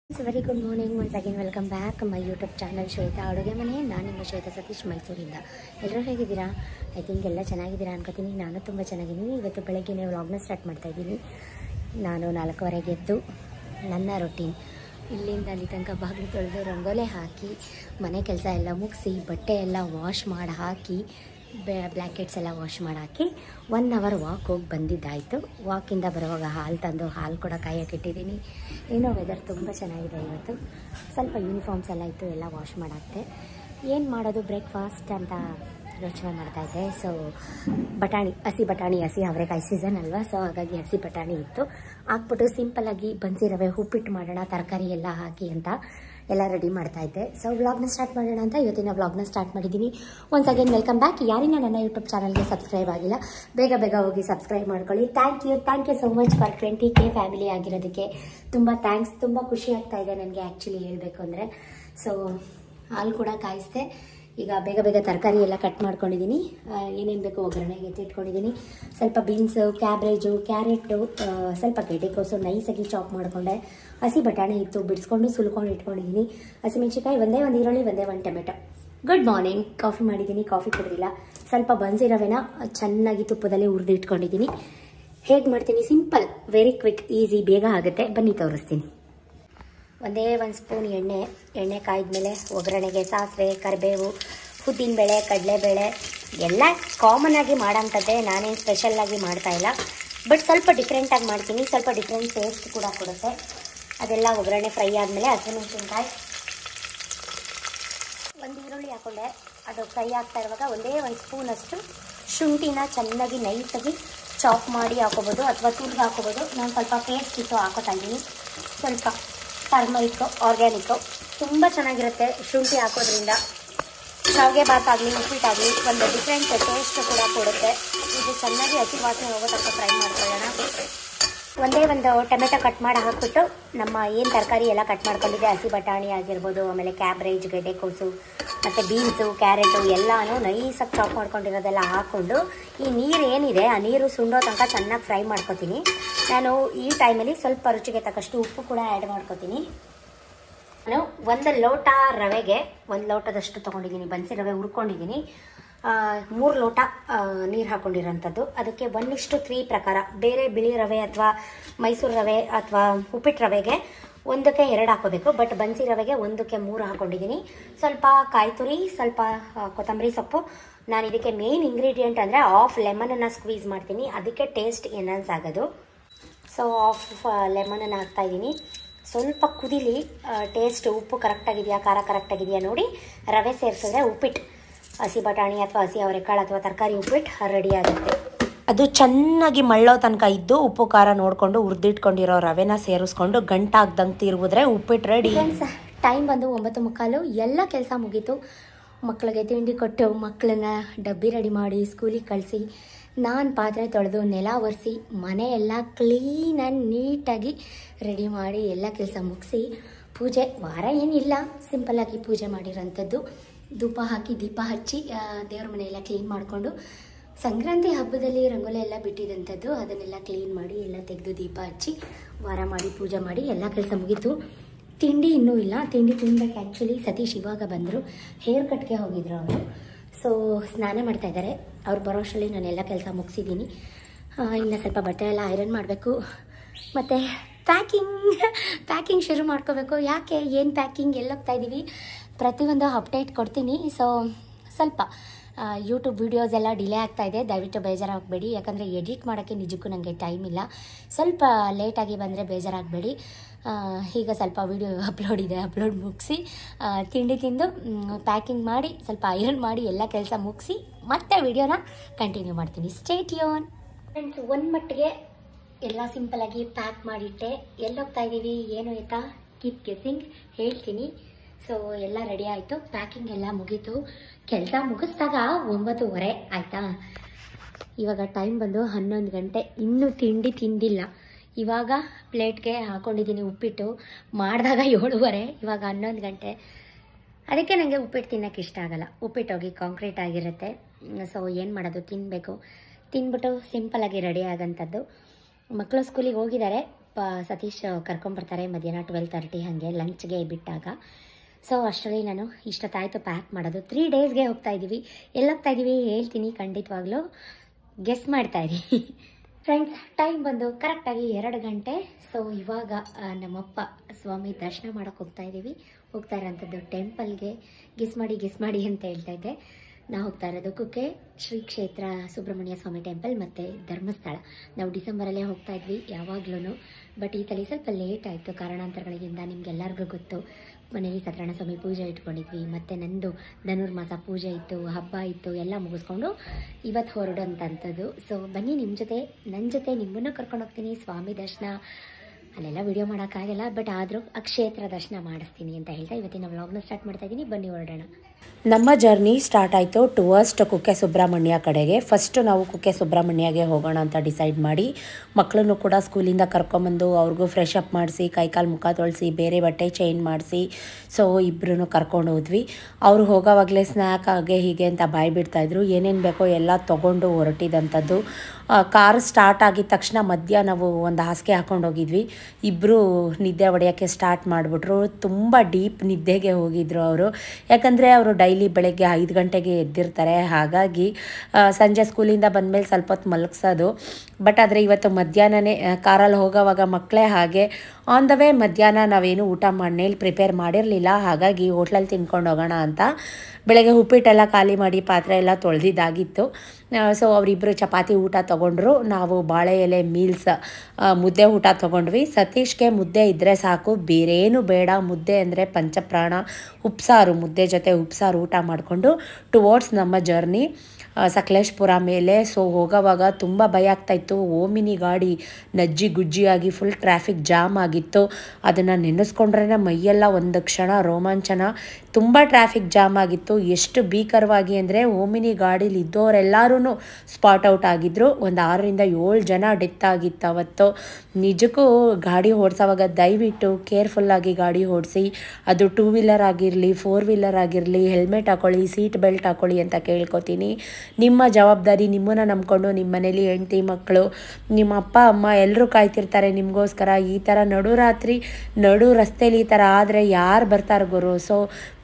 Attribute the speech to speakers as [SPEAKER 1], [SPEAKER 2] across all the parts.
[SPEAKER 1] Very good morning once again welcome back my YouTube channel Shweta ಅಡುಗೆ ಮನೆ. ನಾನು ನಿಮ್ಮ ಶ್ವೇತಾ ಸತೀಶ್ ಮೈಸೂರಿಂದ. ಎಲ್ಲರೂ ಹೇಗಿದ್ದೀರಾ? ಐ ಥಿಂಕ್ ಎಲ್ಲ ಚೆನ್ನಾಗಿದ್ದೀರಾ ಅನ್ಕೋತೀನಿ. ನಾನು ತುಂಬ ಚೆನ್ನಾಗಿದ್ದೀನಿ. ಇವತ್ತು ಬೆಳಗ್ಗೆನೇ ವ್ಲಾಗ್ನ ಸ್ಟಾರ್ಟ್ ಮಾಡ್ತಾಯಿದ್ದೀನಿ. ನಾನು 4:15 ಎದ್ದು ನನ್ನ ರೊಟೀನ್ ಇಲ್ಲಿಂದ ಅಲ್ಲಿ ತನಕ ಬಾಗಿಲು ತೊಳೆದು ರಂಗೋಲೆ ಹಾಕಿ ಮನೆ ಕೆಲಸ ಎಲ್ಲ ಮುಗಿಸಿ ಬಟ್ಟೆ ಎಲ್ಲ ವಾಶ್ ಮಾಡಿ ಹಾಕಿ ಬ್ಲ್ಯಾಂಕೆಟ್ಸ್ ಎಲ್ಲ ವಾಶ್ ಮಾಡಿ ಹಾಕಿ 1 ಅವರ್ ವಾಕ್ ಹೋಗಿ ಬಂದಿದ್ದಾಯಿತು. ವಾಕಿಂದ ಬರುವಾಗ ಹಾಲು ತಂದು ಹಾಲು ಕೂಡ ಕಾಯಕ್ಕಿಟ್ಟಿದ್ದೀನಿ. ಏನೋ ವೆದರ್ ತುಂಬ ಚೆನ್ನಾಗಿದೆ ಇವತ್ತು. ಸ್ವಲ್ಪ ಯೂನಿಫಾರ್ಮ್ಸ್ ಎಲ್ಲ ಇತ್ತು, ಎಲ್ಲ ವಾಶ್ ಮಾಡಾಕ್ತೆ. ಏನು ಮಾಡೋದು ಬ್ರೇಕ್ಫಾಸ್ಟ್ ಅಂತ ಯೋಚನೆ ಮಾಡ್ತಾಯಿದ್ದೆ. ಸೊ ಹಸಿ ಅವರೆಕಾಯಿ ಸೀಸನ್ ಅಲ್ವಾ, ಸೊ ಹಾಗಾಗಿ ಹಸಿ ಬಟಾಣಿ ಇತ್ತು. ಹಾಕ್ಬಿಟ್ಟು ಸಿಂಪಲ್ಲಾಗಿ ಬನ್ಸಿ ರವೆ ಉಪ್ಪಿಟ್ಟು ಮಾಡೋಣ, ತರಕಾರಿ ಎಲ್ಲ ಹಾಕಿ ಅಂತ ಎಲ್ಲ ರೆಡಿ ಮಾಡ್ತಾಯಿದ್ದೆ. ಸೊ ವ್ಲಾಗ್ನ ಸ್ಟಾರ್ಟ್ ಮಾಡೋಣ ಅಂತ ಇವತ್ತಿನ ವ್ಲಾಗ್ನ ಸ್ಟಾರ್ಟ್ ಮಾಡಿದ್ದೀನಿ. Once again welcome back. ಯಾರಿನ ನನ್ನ ಯೂಟ್ಯೂಬ್ ಚಾನಲ್ಗೆ ಸಬ್ಸ್ಕ್ರೈಬ್ ಆಗಿಲ್ಲ, ಬೇಗ ಹೋಗಿ ಸಬ್ಸ್ಕ್ರೈಬ್ ಮಾಡ್ಕೊಳ್ಳಿ. Thank you so much for 20K family ಆಗಿರೋದಕ್ಕೆ. ತುಂಬ ಥ್ಯಾಂಕ್ಸ್. ತುಂಬ ಖುಷಿ ಆಗ್ತಾ ಇದೆ ನನಗೆ ಆ್ಯಕ್ಚುಲಿ ಹೇಳಬೇಕು ಅಂದರೆ. ಸೊ ಹಾಲು ಕೂಡ ಕಾಯಿಸ್ದೆ. ಈಗ ಬೇಗ ತರಕಾರಿ ಎಲ್ಲ ಕಟ್ ಮಾಡ್ಕೊಂಡಿದ್ದೀನಿ. ಏನೇನು ಬೇಕು ಒಗ್ಗರಣೆಗೆ ಎತ್ತಿಟ್ಕೊಂಡಿದ್ದೀನಿ. ಸ್ವಲ್ಪ ಬೀನ್ಸು, ಕ್ಯಾಬ್ರೇಜು, ಕ್ಯಾರೆಟು, ಸ್ವಲ್ಪ ಗೆಡ್ಡೆಕೋಸು ನೈಸಾಗಿ ಚಾಪ್ ಮಾಡಿಕೊಂಡೆ. ಹಸಿ ಬಟಾಣಿ ಇತ್ತು, ಬಿಡಿಸ್ಕೊಂಡು ಸುಲ್ಕೊಂಡು ಇಟ್ಕೊಂಡಿದ್ದೀನಿ. ಹಸಿಮೆಣಸಿಕಾಯಿ ಒಂದೇ ಒಂದು ಈರುಳ್ಳಿ, ಒಂದೇ ಒಂದು ಟೊಮೆಟೊ. Good morning. ಕಾಫಿ ಮಾಡಿದ್ದೀನಿ, ಕಾಫಿ ಕುಡಿದಿಲ್ಲ. ಸ್ವಲ್ಪ ಬನ್ಸಿ ರವೆನ ಚೆನ್ನಾಗಿ ತುಪ್ಪದಲ್ಲಿ ಹುರಿದು ಇಟ್ಕೊಂಡಿದ್ದೀನಿ. ಹೇಗೆ ಮಾಡ್ತೀನಿ? ಸಿಂಪಲ್, ವೆರಿ ಕ್ವಿಕ್, ಈಸಿ, ಬೇಗ ಆಗುತ್ತೆ. ಬನ್ನಿ ತೋರಿಸ್ತೀನಿ. ಒಂದೇ 1 ಸ್ಪೂನ್ ಎಣ್ಣೆ ಕಾಯ್ದ್ಮೇಲೆ ಒಗ್ಗರಣೆಗೆ ಸಾಸಿವೆ, ಕರಿಬೇವು, ಉದ್ದಿನಬೇಳೆ, ಕಡಲೆಬೇಳೆ ಎಲ್ಲ ಕಾಮನ್ ಆಗಿ ಮಾಡೋಂಥದ್ದೇ. ನಾನೇನು ಸ್ಪೆಷಲ್ಲಾಗಿ ಮಾಡ್ತಾಯಿಲ್ಲ, ಬಟ್ ಸ್ವಲ್ಪ ಡಿಫ್ರೆಂಟಾಗಿ ಮಾಡ್ತೀನಿ. ಸ್ವಲ್ಪ ಡಿಫ್ರೆಂಟ್ ಟೇಸ್ಟ್ ಕೂಡ ಕೊಡುತ್ತೆ. ಅದೆಲ್ಲ ಒಗ್ಗರಣೆ ಫ್ರೈ ಆದಮೇಲೆ ಹಸಿಮೆಣಸಿನ್ಕಾಯಿ, 1 ಈರುಳ್ಳಿ ಹಾಕ್ಕೊಂಡೆ. ಅದು ಫ್ರೈ ಆಗ್ತಾ ಇರುವಾಗ ಒಂದೇ 1 ಸ್ಪೂನಷ್ಟು ಶುಂಠಿನ ಚೆನ್ನಾಗಿ ನೈಸಾಗಿ ಚಾಪ್ ಮಾಡಿ ಹಾಕೋಬೋದು, ಅಥವಾ ತುರಿದು ಹಾಕೋಬೋದು. ನಾನು ಸ್ವಲ್ಪ ಪೇಸ್ಟ್ ಇಟ್ಟು ಹಾಕೋತಾ ಇದ್ದೀನಿ. ಸ್ವಲ್ಪ ಟರ್ಮರಿಕ್ಕು, ಆರ್ಗ್ಯಾನಿಕ್ಕು, ತುಂಬ ಚೆನ್ನಾಗಿರುತ್ತೆ ಶುಂಠಿ ಹಾಕೋದ್ರಿಂದ. ಶಾವಿಗೆ ಭಾತ್ ಆಗಲಿ, ಉಪ್ಪಿಟ್ಟಾಗಲಿ ಒಂದು ಡಿಫ್ರೆಂಟ್ ಟೇಸ್ಟ್ ಕೂಡ ಕೊಡುತ್ತೆ. ಇದು ಚೆನ್ನಾಗಿ ಹಸಿ ವಾಸನೆ ಹೋಗೋ ತನಕ ಫ್ರೈ ಮಾಡ್ಕೊಳ್ಳೋಣ. ಒಂದೇ ಒಂದು ಟೊಮೆಟೊ ಕಟ್ ಮಾಡಿ ಹಾಕ್ಬಿಟ್ಟು ನಮ್ಮ ಏನು ತರಕಾರಿ ಎಲ್ಲ ಕಟ್ ಮಾಡ್ಕೊಂಡಿದ್ದೆ, ಹಸಿ ಬಟಾಣಿ ಆಗಿರ್ಬೋದು, ಆಮೇಲೆ ಕ್ಯಾಬ್ರೇಜ್, ಗೆಡ್ಡೆಕೋಸು ಮತ್ತು ಬೀನ್ಸು, ಕ್ಯಾರೆಟು ಎಲ್ಲನೂ ನೈಸಾಗಿ ಚಾಪ್ ಮಾಡ್ಕೊಂಡಿರೋದೆಲ್ಲ ಹಾಕ್ಕೊಂಡು ಈ ನೀರು ಏನಿದೆ ಆ ನೀರು ಸುಂಡೋ ತನಕ ಚೆನ್ನಾಗಿ ಫ್ರೈ ಮಾಡ್ಕೊತೀನಿ. ನಾನು ಈ ಟೈಮಲ್ಲಿ ಸ್ವಲ್ಪ ರುಚಿಗೆ ತಕ್ಕಷ್ಟು ಉಪ್ಪು ಕೂಡ ಆ್ಯಡ್ ಮಾಡ್ಕೊತೀನಿ. ನಾನು 1 ಲೋಟ ರವೆಗೆ 1 ಲೋಟದಷ್ಟು ತೊಗೊಂಡಿದ್ದೀನಿ. ಬನ್ಸಿ ರವೆ ಹುರ್ಕೊಂಡಿದ್ದೀನಿ. 3 ಲೋಟ ನೀರು ಹಾಕ್ಕೊಂಡಿರೋಂಥದ್ದು. ಅದಕ್ಕೆ 1:3 ಪ್ರಕಾರ ಬೇರೆ ಬಿಳಿ ರವೆ ಅಥವಾ ಮೈಸೂರು ರವೆ ಅಥವಾ ಉಪ್ಪಿಟ್ಟು ರವೆಗೆ 1ಕ್ಕೆ 2 ಹಾಕೋಬೇಕು. ಬಟ್ ಬನ್ಸಿ ರವೆಗೆ 1ಕ್ಕೆ 3 ಹಾಕ್ಕೊಂಡಿದ್ದೀನಿ. ಸ್ವಲ್ಪ ಕಾಯಿ ತುರಿ, ಸ್ವಲ್ಪ ಕೊತ್ತಂಬರಿ ಸೊಪ್ಪು. ನಾನು ಇದಕ್ಕೆ ಮೇನ್ ಇಂಗ್ರೀಡಿಯೆಂಟ್ ಅಂದರೆ ಹಾಫ್ ಲೆಮನನ್ನು ಸ್ಕ್ವೀಸ್ ಮಾಡ್ತೀನಿ, ಅದಕ್ಕೆ ಟೇಸ್ಟ್ ಎನ್ಹಾನ್ಸ್ ಆಗೋದು. ಸೊ ಹಾಫ್ ಲೆಮನನ್ನು ಹಾಕ್ತಾಯಿದ್ದೀನಿ. ಸ್ವಲ್ಪ ಕುದಿಲಿ, ಟೇಸ್ಟ್ ಉಪ್ಪು ಕರೆಕ್ಟಾಗಿದೆಯಾ, ಖಾರ ಕರೆಕ್ಟಾಗಿದೆಯಾ ನೋಡಿ ರವೆ ಸೇರಿಸಿದ್ರೆ ಉಪ್ಪಿಟ್ಟು, ಹಸಿ ಬಟಾಣಿ ಅಥವಾ ಹಸಿ ಅವರೆಕಾಳು ಅಥವಾ ತರಕಾರಿ ಉಪ್ಪಿಟ್ಟು ರೆಡಿ ಆಗುತ್ತೆ. ಅದು ಚೆನ್ನಾಗಿ ಮಳ್ಳೋ ತನಕ ಇದ್ದು ಉಪ್ಪು ಖಾರ ನೋಡಿಕೊಂಡು ಹುರಿದಿಟ್ಕೊಂಡಿರೋ ರವೆನ ಸೇರಿಸ್ಕೊಂಡು ಗಂಟಾಗ್ದಂಗೆ ತಿರುಗಿದ್ರೆ ಉಪ್ಪಿಟ್ಟು ರೆಡಿ. ಫ್ರೆಂಡ್ಸ್, ಟೈಮ್ ಬಂದು 9:15. ಎಲ್ಲ ಕೆಲಸ ಮುಗೀತು. ಮಕ್ಕಳಿಗೆ ತಿಂಡಿ ಕೊಟ್ಟು ಮಕ್ಕಳನ್ನ ಡಬ್ಬಿ ರೆಡಿ ಮಾಡಿ ಸ್ಕೂಲಿಗೆ ಕಳಿಸಿ, ನಾನು ಪಾತ್ರೆ ತೊಳೆದು ನೆಲ ಒರೆಸಿ ಮನೆ ಎಲ್ಲ ಕ್ಲೀನ್ ಆ್ಯಂಡ್ ನೀಟಾಗಿ ರೆಡಿ ಮಾಡಿ ಎಲ್ಲ ಕೆಲಸ ಮುಗಿಸಿ ಪೂಜೆ, ವಾರ ಏನಿಲ್ಲ, ಸಿಂಪಲ್ಲಾಗಿ ಪೂಜೆ ಮಾಡಿರೋಂಥದ್ದು. ಧೂಪ ಹಾಕಿ ದೀಪ ಹಚ್ಚಿ ದೇವ್ರ ಮನೆಯೆಲ್ಲ ಕ್ಲೀನ್ ಮಾಡಿಕೊಂಡು, ಸಂಕ್ರಾಂತಿ ಹಬ್ಬದಲ್ಲಿ ರಂಗೋಲಿ ಎಲ್ಲ ಬಿಟ್ಟಿದ್ದಂಥದ್ದು ಅದನ್ನೆಲ್ಲ ಕ್ಲೀನ್ ಮಾಡಿ ಎಲ್ಲ ತೆಗೆದು ದೀಪ ಹಚ್ಚಿ ವಾರ ಮಾಡಿ ಪೂಜೆ ಮಾಡಿ ಎಲ್ಲ ಕೆಲಸ ಮುಗೀತು. ತಿಂಡಿ ಇನ್ನೂ ಇಲ್ಲ, ತಿಂಡಿ ತಿನ್ಬೇಕು. ಆ್ಯಕ್ಚುಲಿ ಸತೀಶ್ ಇವಾಗ ಬಂದರು, ಹೇರ್ ಕಟ್ಗೆ ಹೋಗಿದ್ರು ಅವರು. ಸೊ ಸ್ನಾನ ಮಾಡ್ತಾಯಿದ್ದಾರೆ. ಅವ್ರು ಬರೋ ಅಷ್ಟರಲ್ಲಿ ನಾನೆಲ್ಲ ಕೆಲಸ ಮುಗಿಸಿದ್ದೀನಿ. ಇನ್ನು ಸ್ವಲ್ಪ ಬಟ್ಟೆ ಎಲ್ಲ ಐರನ್ ಮಾಡಬೇಕು. ಮತ್ತು ಪ್ಯಾಕಿಂಗ್ ಶುರು ಮಾಡ್ಕೋಬೇಕು. ಯಾಕೆ, ಏನು ಪ್ಯಾಕಿಂಗ್, ಎಲ್ಲೋಗ್ತಾಯಿದ್ದೀವಿ, ಪ್ರತಿಯೊಂದು ಅಪ್ಡೇಟ್ ಕೊಡ್ತೀನಿ. ಸೊ ಸ್ವಲ್ಪ ಯೂಟ್ಯೂಬ್ ವೀಡಿಯೋಸ್ ಎಲ್ಲ ಡಿಲೇ ಆಗ್ತಾಯಿದೆ, ದಯವಿಟ್ಟು ಬೇಜಾರಾಗಬೇಡಿ. ಯಾಕಂದರೆ ಎಡಿಟ್ ಮಾಡೋಕ್ಕೆ ನಿಜಕ್ಕೂ ನನಗೆ ಟೈಮ್ ಇಲ್ಲ. ಸ್ವಲ್ಪ ಲೇಟಾಗಿ ಬಂದರೆ ಬೇಜಾರಾಗಬೇಡಿ. ಈಗ ಸ್ವಲ್ಪ ವೀಡಿಯೋ ಅಪ್ಲೋಡ್ ಮುಗಿಸಿ ತಿಂಡಿ ತಿಂದು ಪ್ಯಾಕಿಂಗ್ ಮಾಡಿ ಸ್ವಲ್ಪ ಐರನ್ ಮಾಡಿ ಎಲ್ಲ ಕೆಲಸ ಮುಗಿಸಿ ಮತ್ತೆ ವಿಡಿಯೋನ ಕಂಟಿನ್ಯೂ ಮಾಡ್ತೀನಿ. Stay tune. ಫ್ರೆಂಡ್ಸ್, ಒಂದು ಮಟ್ಟಿಗೆ ಎಲ್ಲ ಸಿಂಪಲ್ಲಾಗಿ ಪ್ಯಾಕ್ ಮಾಡಿಟ್ಟೆ. ಎಲ್ಲೋಗ್ತಾ ಇದ್ದೀವಿ ಏನು ಆಯಿತಾ, ಕೀಪ್ ಗೆಸ್ಸಿಂಗ್, ಹೇಳ್ತೀನಿ. ಸೊ ಎಲ್ಲ ರೆಡಿ ಆಯಿತು, ಪ್ಯಾಕಿಂಗ್ ಎಲ್ಲ ಮುಗೀತು. ಕೆಲಸ ಮುಗಿಸ್ದಾಗ 9:15 ಆಯಿತಾ. ಇವಾಗ ಟೈಮ್ ಬಂದು 11 ಗಂಟೆ. ಇನ್ನೂ ತಿಂಡಿ ತಿಂದಿಲ್ಲ. ಇವಾಗ ಪ್ಲೇಟ್ಗೆ ಹಾಕ್ಕೊಂಡಿದ್ದೀನಿ ಉಪ್ಪಿಟ್ಟು. ಮಾಡಿದಾಗ 7:15, ಇವಾಗ 11 ಗಂಟೆ. ಅದಕ್ಕೆ ನನಗೆ ಉಪ್ಪಿಟ್ಟು ತಿನ್ನೋಕ್ಕೆ ಇಷ್ಟ ಆಗಲ್ಲ. ಉಪ್ಪಿಟ್ಟು ಹೋಗಿ ಕಾಂಕ್ರೀಟ್ ಆಗಿರುತ್ತೆ. ಸೊ ಏನು ಮಾಡೋದು, ತಿನ್ನಬೇಕು. ತಿನ್ಬಿಟ್ಟು ಸಿಂಪಲ್ಲಾಗಿ ರೆಡಿ ಆಗೋಂಥದ್ದು. ಮಕ್ಕಳು ಸ್ಕೂಲಿಗೆ ಹೋಗಿದ್ದಾರೆ. ಸತೀಶ್ ಕರ್ಕೊಂಬರ್ತಾರೆ ಮಧ್ಯಾಹ್ನ 12:30 ಹಾಗೆ ಲಂಚ್ಗೆ ಬಿಟ್ಟಾಗ. ಸೊ ಅಷ್ಟರಲ್ಲಿ ನಾನು ಇಷ್ಟೊತ್ತಾಯಿತು ಪ್ಯಾಕ್ ಮಾಡೋದು. 3 ಡೇಸ್ಗೆ ಹೋಗ್ತಾ ಇದ್ದೀವಿ. ಎಲ್ಲಿ ಹೋಗ್ತಾ ಇದ್ದೀವಿ ಹೇಳ್ತೀನಿ ಖಂಡಿತವಾಗ್ಲೂ, ಗೆಸ್ ಮಾಡ್ತಾ ಇದ್ದೀವಿ ಫ್ರೆಂಡ್ಸ್. ಟೈಮ್ ಬಂದು ಕರೆಕ್ಟಾಗಿ 2 ಗಂಟೆ. ಸೊ ಇವಾಗ ನಮ್ಮಪ್ಪ ಸ್ವಾಮಿ ದರ್ಶನ ಮಾಡೋಕ್ಕೆ ಹೋಗ್ತಾ ಇರೋಂಥದ್ದು ಟೆಂಪಲ್ಗೆ. ಗೆಸ್ ಮಾಡಿ ಅಂತ ಹೇಳ್ತಾ ಇದ್ದೆ. ನಾವು ಹೋಗ್ತಾ ಇರೋದು ಕುಕ್ಕೆ ಶ್ರೀ ಕ್ಷೇತ್ರ ಸುಬ್ರಹ್ಮಣ್ಯ ಸ್ವಾಮಿ ಟೆಂಪಲ್ ಮತ್ತು ಧರ್ಮಸ್ಥಳ. ನಾವು ಡಿಸೆಂಬರಲ್ಲೇ ಹೋಗ್ತಾ ಇದ್ವಿ ಯಾವಾಗ್ಲೂ. ಬಟ್ ಈ ಸಲ ಸ್ವಲ್ಪ ಲೇಟ್ ಆಯಿತು ಕಾರಣಾಂತರಗಳಿಂದ. ನಿಮ್ಗೆಲ್ಲರಿಗೂ ಗೊತ್ತು, ಮನೇಲಿ ಸತ್ಯನಾರಾಯಣ ಸ್ವಾಮಿ ಪೂಜೆ ಇಟ್ಕೊಂಡಿದ್ವಿ, ಮತ್ತು ನಂದು ಧನುರ್ಮಾಸ ಪೂಜೆ ಇತ್ತು, ಹಬ್ಬ ಇತ್ತು, ಎಲ್ಲ ಮುಗಿಸ್ಕೊಂಡು ಇವತ್ತು ಹೊರಡೋಂಥದ್ದು. ಸೊ ಬನ್ನಿ ನನ್ನ ಜೊತೆ ನಿಮ್ಮನ್ನು ಕರ್ಕೊಂಡು ಹೋಗ್ತೀನಿ. ಸ್ವಾಮಿ ದರ್ಶನ ಅಲ್ಲೆಲ್ಲ ವಿಡಿಯೋ ಮಾಡೋಕ್ಕಾಗಲ್ಲ, ಬಟ್ ಆದರೂ ಕ್ಷೇತ್ರ ದರ್ಶನ ಮಾಡಿಸ್ತೀನಿ ಅಂತ ಹೇಳ್ತಾ ಇವತ್ತಿನ ವ್ಲಾಗ್ನ ಸ್ಟಾರ್ಟ್ ಮಾಡ್ತಾ ಇದ್ದೀನಿ. ಬನ್ನಿ ಹೊರಡೋಣ.
[SPEAKER 2] ನಮ್ಮ ಜರ್ನಿ ಸ್ಟಾರ್ಟ್ ಆಯಿತು ಟುವರ್ಸ್ಟ್ ಕುಕ್ಕೆ ಸುಬ್ರಹ್ಮಣ್ಯ ಕಡೆಗೆ. ಫಸ್ಟು ನಾವು ಕುಕ್ಕೆ ಸುಬ್ರಹ್ಮಣ್ಯಗೆ ಹೋಗೋಣ ಅಂತ ಡಿಸೈಡ್ ಮಾಡಿ ಮಕ್ಕಳನ್ನು ಕೂಡ ಸ್ಕೂಲಿಂದ ಕರ್ಕೊಂಬಂದು ಅವ್ರಿಗೂ ಫ್ರೆಶ್ ಅಪ್ ಮಾಡಿಸಿ, ಕೈಕಾಲು ಮುಖ ತೊಳೆಸಿ, ಬೇರೆ ಬಟ್ಟೆ ಚೇಂಜ್ ಮಾಡಿಸಿ, ಸೊ ಇಬ್ಬರೂ ಕರ್ಕೊಂಡು ಹೋದ್ವಿ. ಅವರು ಹೋಗೋವಾಗಲೇ ಸ್ನ್ಯಾಕ್ ಹಾಗೆ ಹೀಗೆ ಅಂತ ಬಾಯಿ ಬಿಡ್ತಾಯಿದ್ರು. ಏನೇನು ಬೇಕೋ ಎಲ್ಲ ತೊಗೊಂಡು ಹೊರಟಿದಂಥದ್ದು. ಕಾರ್ ಸ್ಟಾರ್ಟ್ ಆಗಿದ ತಕ್ಷಣ ಮಧ್ಯ ನಾವು ಒಂದು ಹಾಸಿಗೆ ಹಾಕ್ಕೊಂಡು ಹೋಗಿದ್ವಿ. ಇಬ್ಬರು ನಿದ್ದೆ ಹೊಡೆಯೋಕ್ಕೆ ಸ್ಟಾರ್ಟ್ ಮಾಡಿಬಿಟ್ರು. ತುಂಬ ಡೀಪ್ ನಿದ್ದೆಗೆ ಹೋಗಿದ್ರು ಅವರು. ಯಾಕಂದರೆ ಅವರು ಡೈಲಿ ಬೆಳಗ್ಗೆ 5 ಗಂಟೆಗೆ ಎದ್ದಿರ್ತಾರೆ. ಹಾಗಾಗಿ ಸಂಜೆ ಸ್ಕೂಲಿಂದ ಬಂದಮೇಲೆ ಸ್ವಲ್ಪ ಹೊತ್ತು ಮಲಗಿಸೋದು. ಬಟ್ ಆದರೆ ಇವತ್ತು ಮಧ್ಯಾಹ್ನನೇ ಕಾರಲ್ಲಿ ಹೋಗೋವಾಗ ಮಕ್ಕಳೇ ಹಾಗೆ ಆನ್ ದ ವೇ ಮಧ್ಯಾಹ್ನ ನಾವೇನು ಊಟ ಮನೇಲಿ ಪ್ರಿಪೇರ್ ಮಾಡಿರಲಿಲ್ಲ. ಹಾಗಾಗಿ ಹೋಟ್ಲಲ್ಲಿ ತಿನ್ಕೊಂಡು ಹೋಗೋಣ ಅಂತ ಬೆಳಗ್ಗೆ ಉಪ್ಪಿಟ್ಟೆಲ್ಲ ಖಾಲಿ ಮಾಡಿ ಪಾತ್ರೆ ಎಲ್ಲ ತೊಳೆದಿದ್ದಾಗಿತ್ತು. ಸೊ ಅವರಿಬ್ಬರು ಚಪಾತಿ ಊಟ ತೊಗೊಂಡ್ರು. ನಾವು ಬಾಳೆ ಎಲೆ ಮೀಲ್ಸ್ ಮುದ್ದೆ ಊಟ ತೊಗೊಂಡ್ವಿ. ಸತೀಶ್ಗೆ ಮುದ್ದೆ ಇದ್ದರೆ ಸಾಕು, ಬೇರೇನು ಬೇಡ. ಮುದ್ದೆ ಅಂದರೆ ಪಂಚಪ್ರಾಣ. ಉಪ್ಸಾರು, ಮುದ್ದೆ ಜೊತೆ ಉಪ್ಸಾರು ಊಟ ಮಾಡಿಕೊಂಡು ಟುವರ್ಡ್ಸ್ ನಮ್ಮ ಜರ್ನಿ ಸಕಲೇಶ್ಪುರ ಮೇಲೆ. ಸೊ ಹೋಗೋವಾಗ ತುಂಬ ಭಯ ಆಗ್ತಾಯಿತ್ತು. ಓಮಿನಿ ಗಾಡಿ ನಜ್ಜಿ ಗುಜ್ಜಿಯಾಗಿ ಫುಲ್ ಟ್ರಾಫಿಕ್ ಜಾಮ್ ಆಗಿತ್ತು. ಅದನ್ನು ನೆನೆಸ್ಕೊಂಡ್ರೆ ಮೈಯೆಲ್ಲ ಒಂದು ಕ್ಷಣ ರೋಮಾಂಚನ. ತುಂಬ ಟ್ರಾಫಿಕ್ ಜಾಮ್ ಆಗಿತ್ತು. ಎಷ್ಟು ಭೀಕರವಾಗಿ ಅಂದರೆ ಓಮಿನಿ ಗಾಡೀಲಿ ಇದ್ದವರೆಲ್ಲರೂ ಸ್ಪಾಟ್ ಔಟ್ ಆಗಿದ್ದರು. ಒಂದು 6ರಿಂದ 7 ಜನ ಡೆತ್ ಆಗಿತ್ತು ಅವತ್ತು. ನಿಜಕ್ಕೂ ಗಾಡಿ ಓಡಿಸೋವಾಗ ದಯವಿಟ್ಟು ಕೇರ್ಫುಲ್ಲಾಗಿ ಗಾಡಿ ಓಡಿಸಿ. ಅದು 2 ವೀಲರ್ ಆಗಿರಲಿ, 4 ವೀಲರ್ ಆಗಿರಲಿ, ಹೆಲ್ಮೆಟ್ ಹಾಕೊಳ್ಳಿ, ಸೀಟ್ ಬೆಲ್ಟ್ ಹಾಕೊಳ್ಳಿ ಅಂತ ಕೇಳ್ಕೊತೀನಿ. ನಿಮ್ಮ ಜವಾಬ್ದಾರಿ. ನಿಮ್ಮನ್ನು ನಂಬ್ಕೊಂಡು ನಿಮ್ಮ ಮನೇಲಿ ಹೆಂಡತಿ ಮಕ್ಕಳು, ನಿಮ್ಮ ಅಪ್ಪ ಅಮ್ಮ ಎಲ್ಲರೂ ಕಾಯ್ತಿರ್ತಾರೆ ನಿಮಗೋಸ್ಕರ. ಈ ಥರ ನಡು ರಸ್ತೆಯಲ್ಲಿ ಈ ಥರ ಆದರೆ ಯಾರು ಬರ್ತಾರೆ ಗುರು? ಸೊ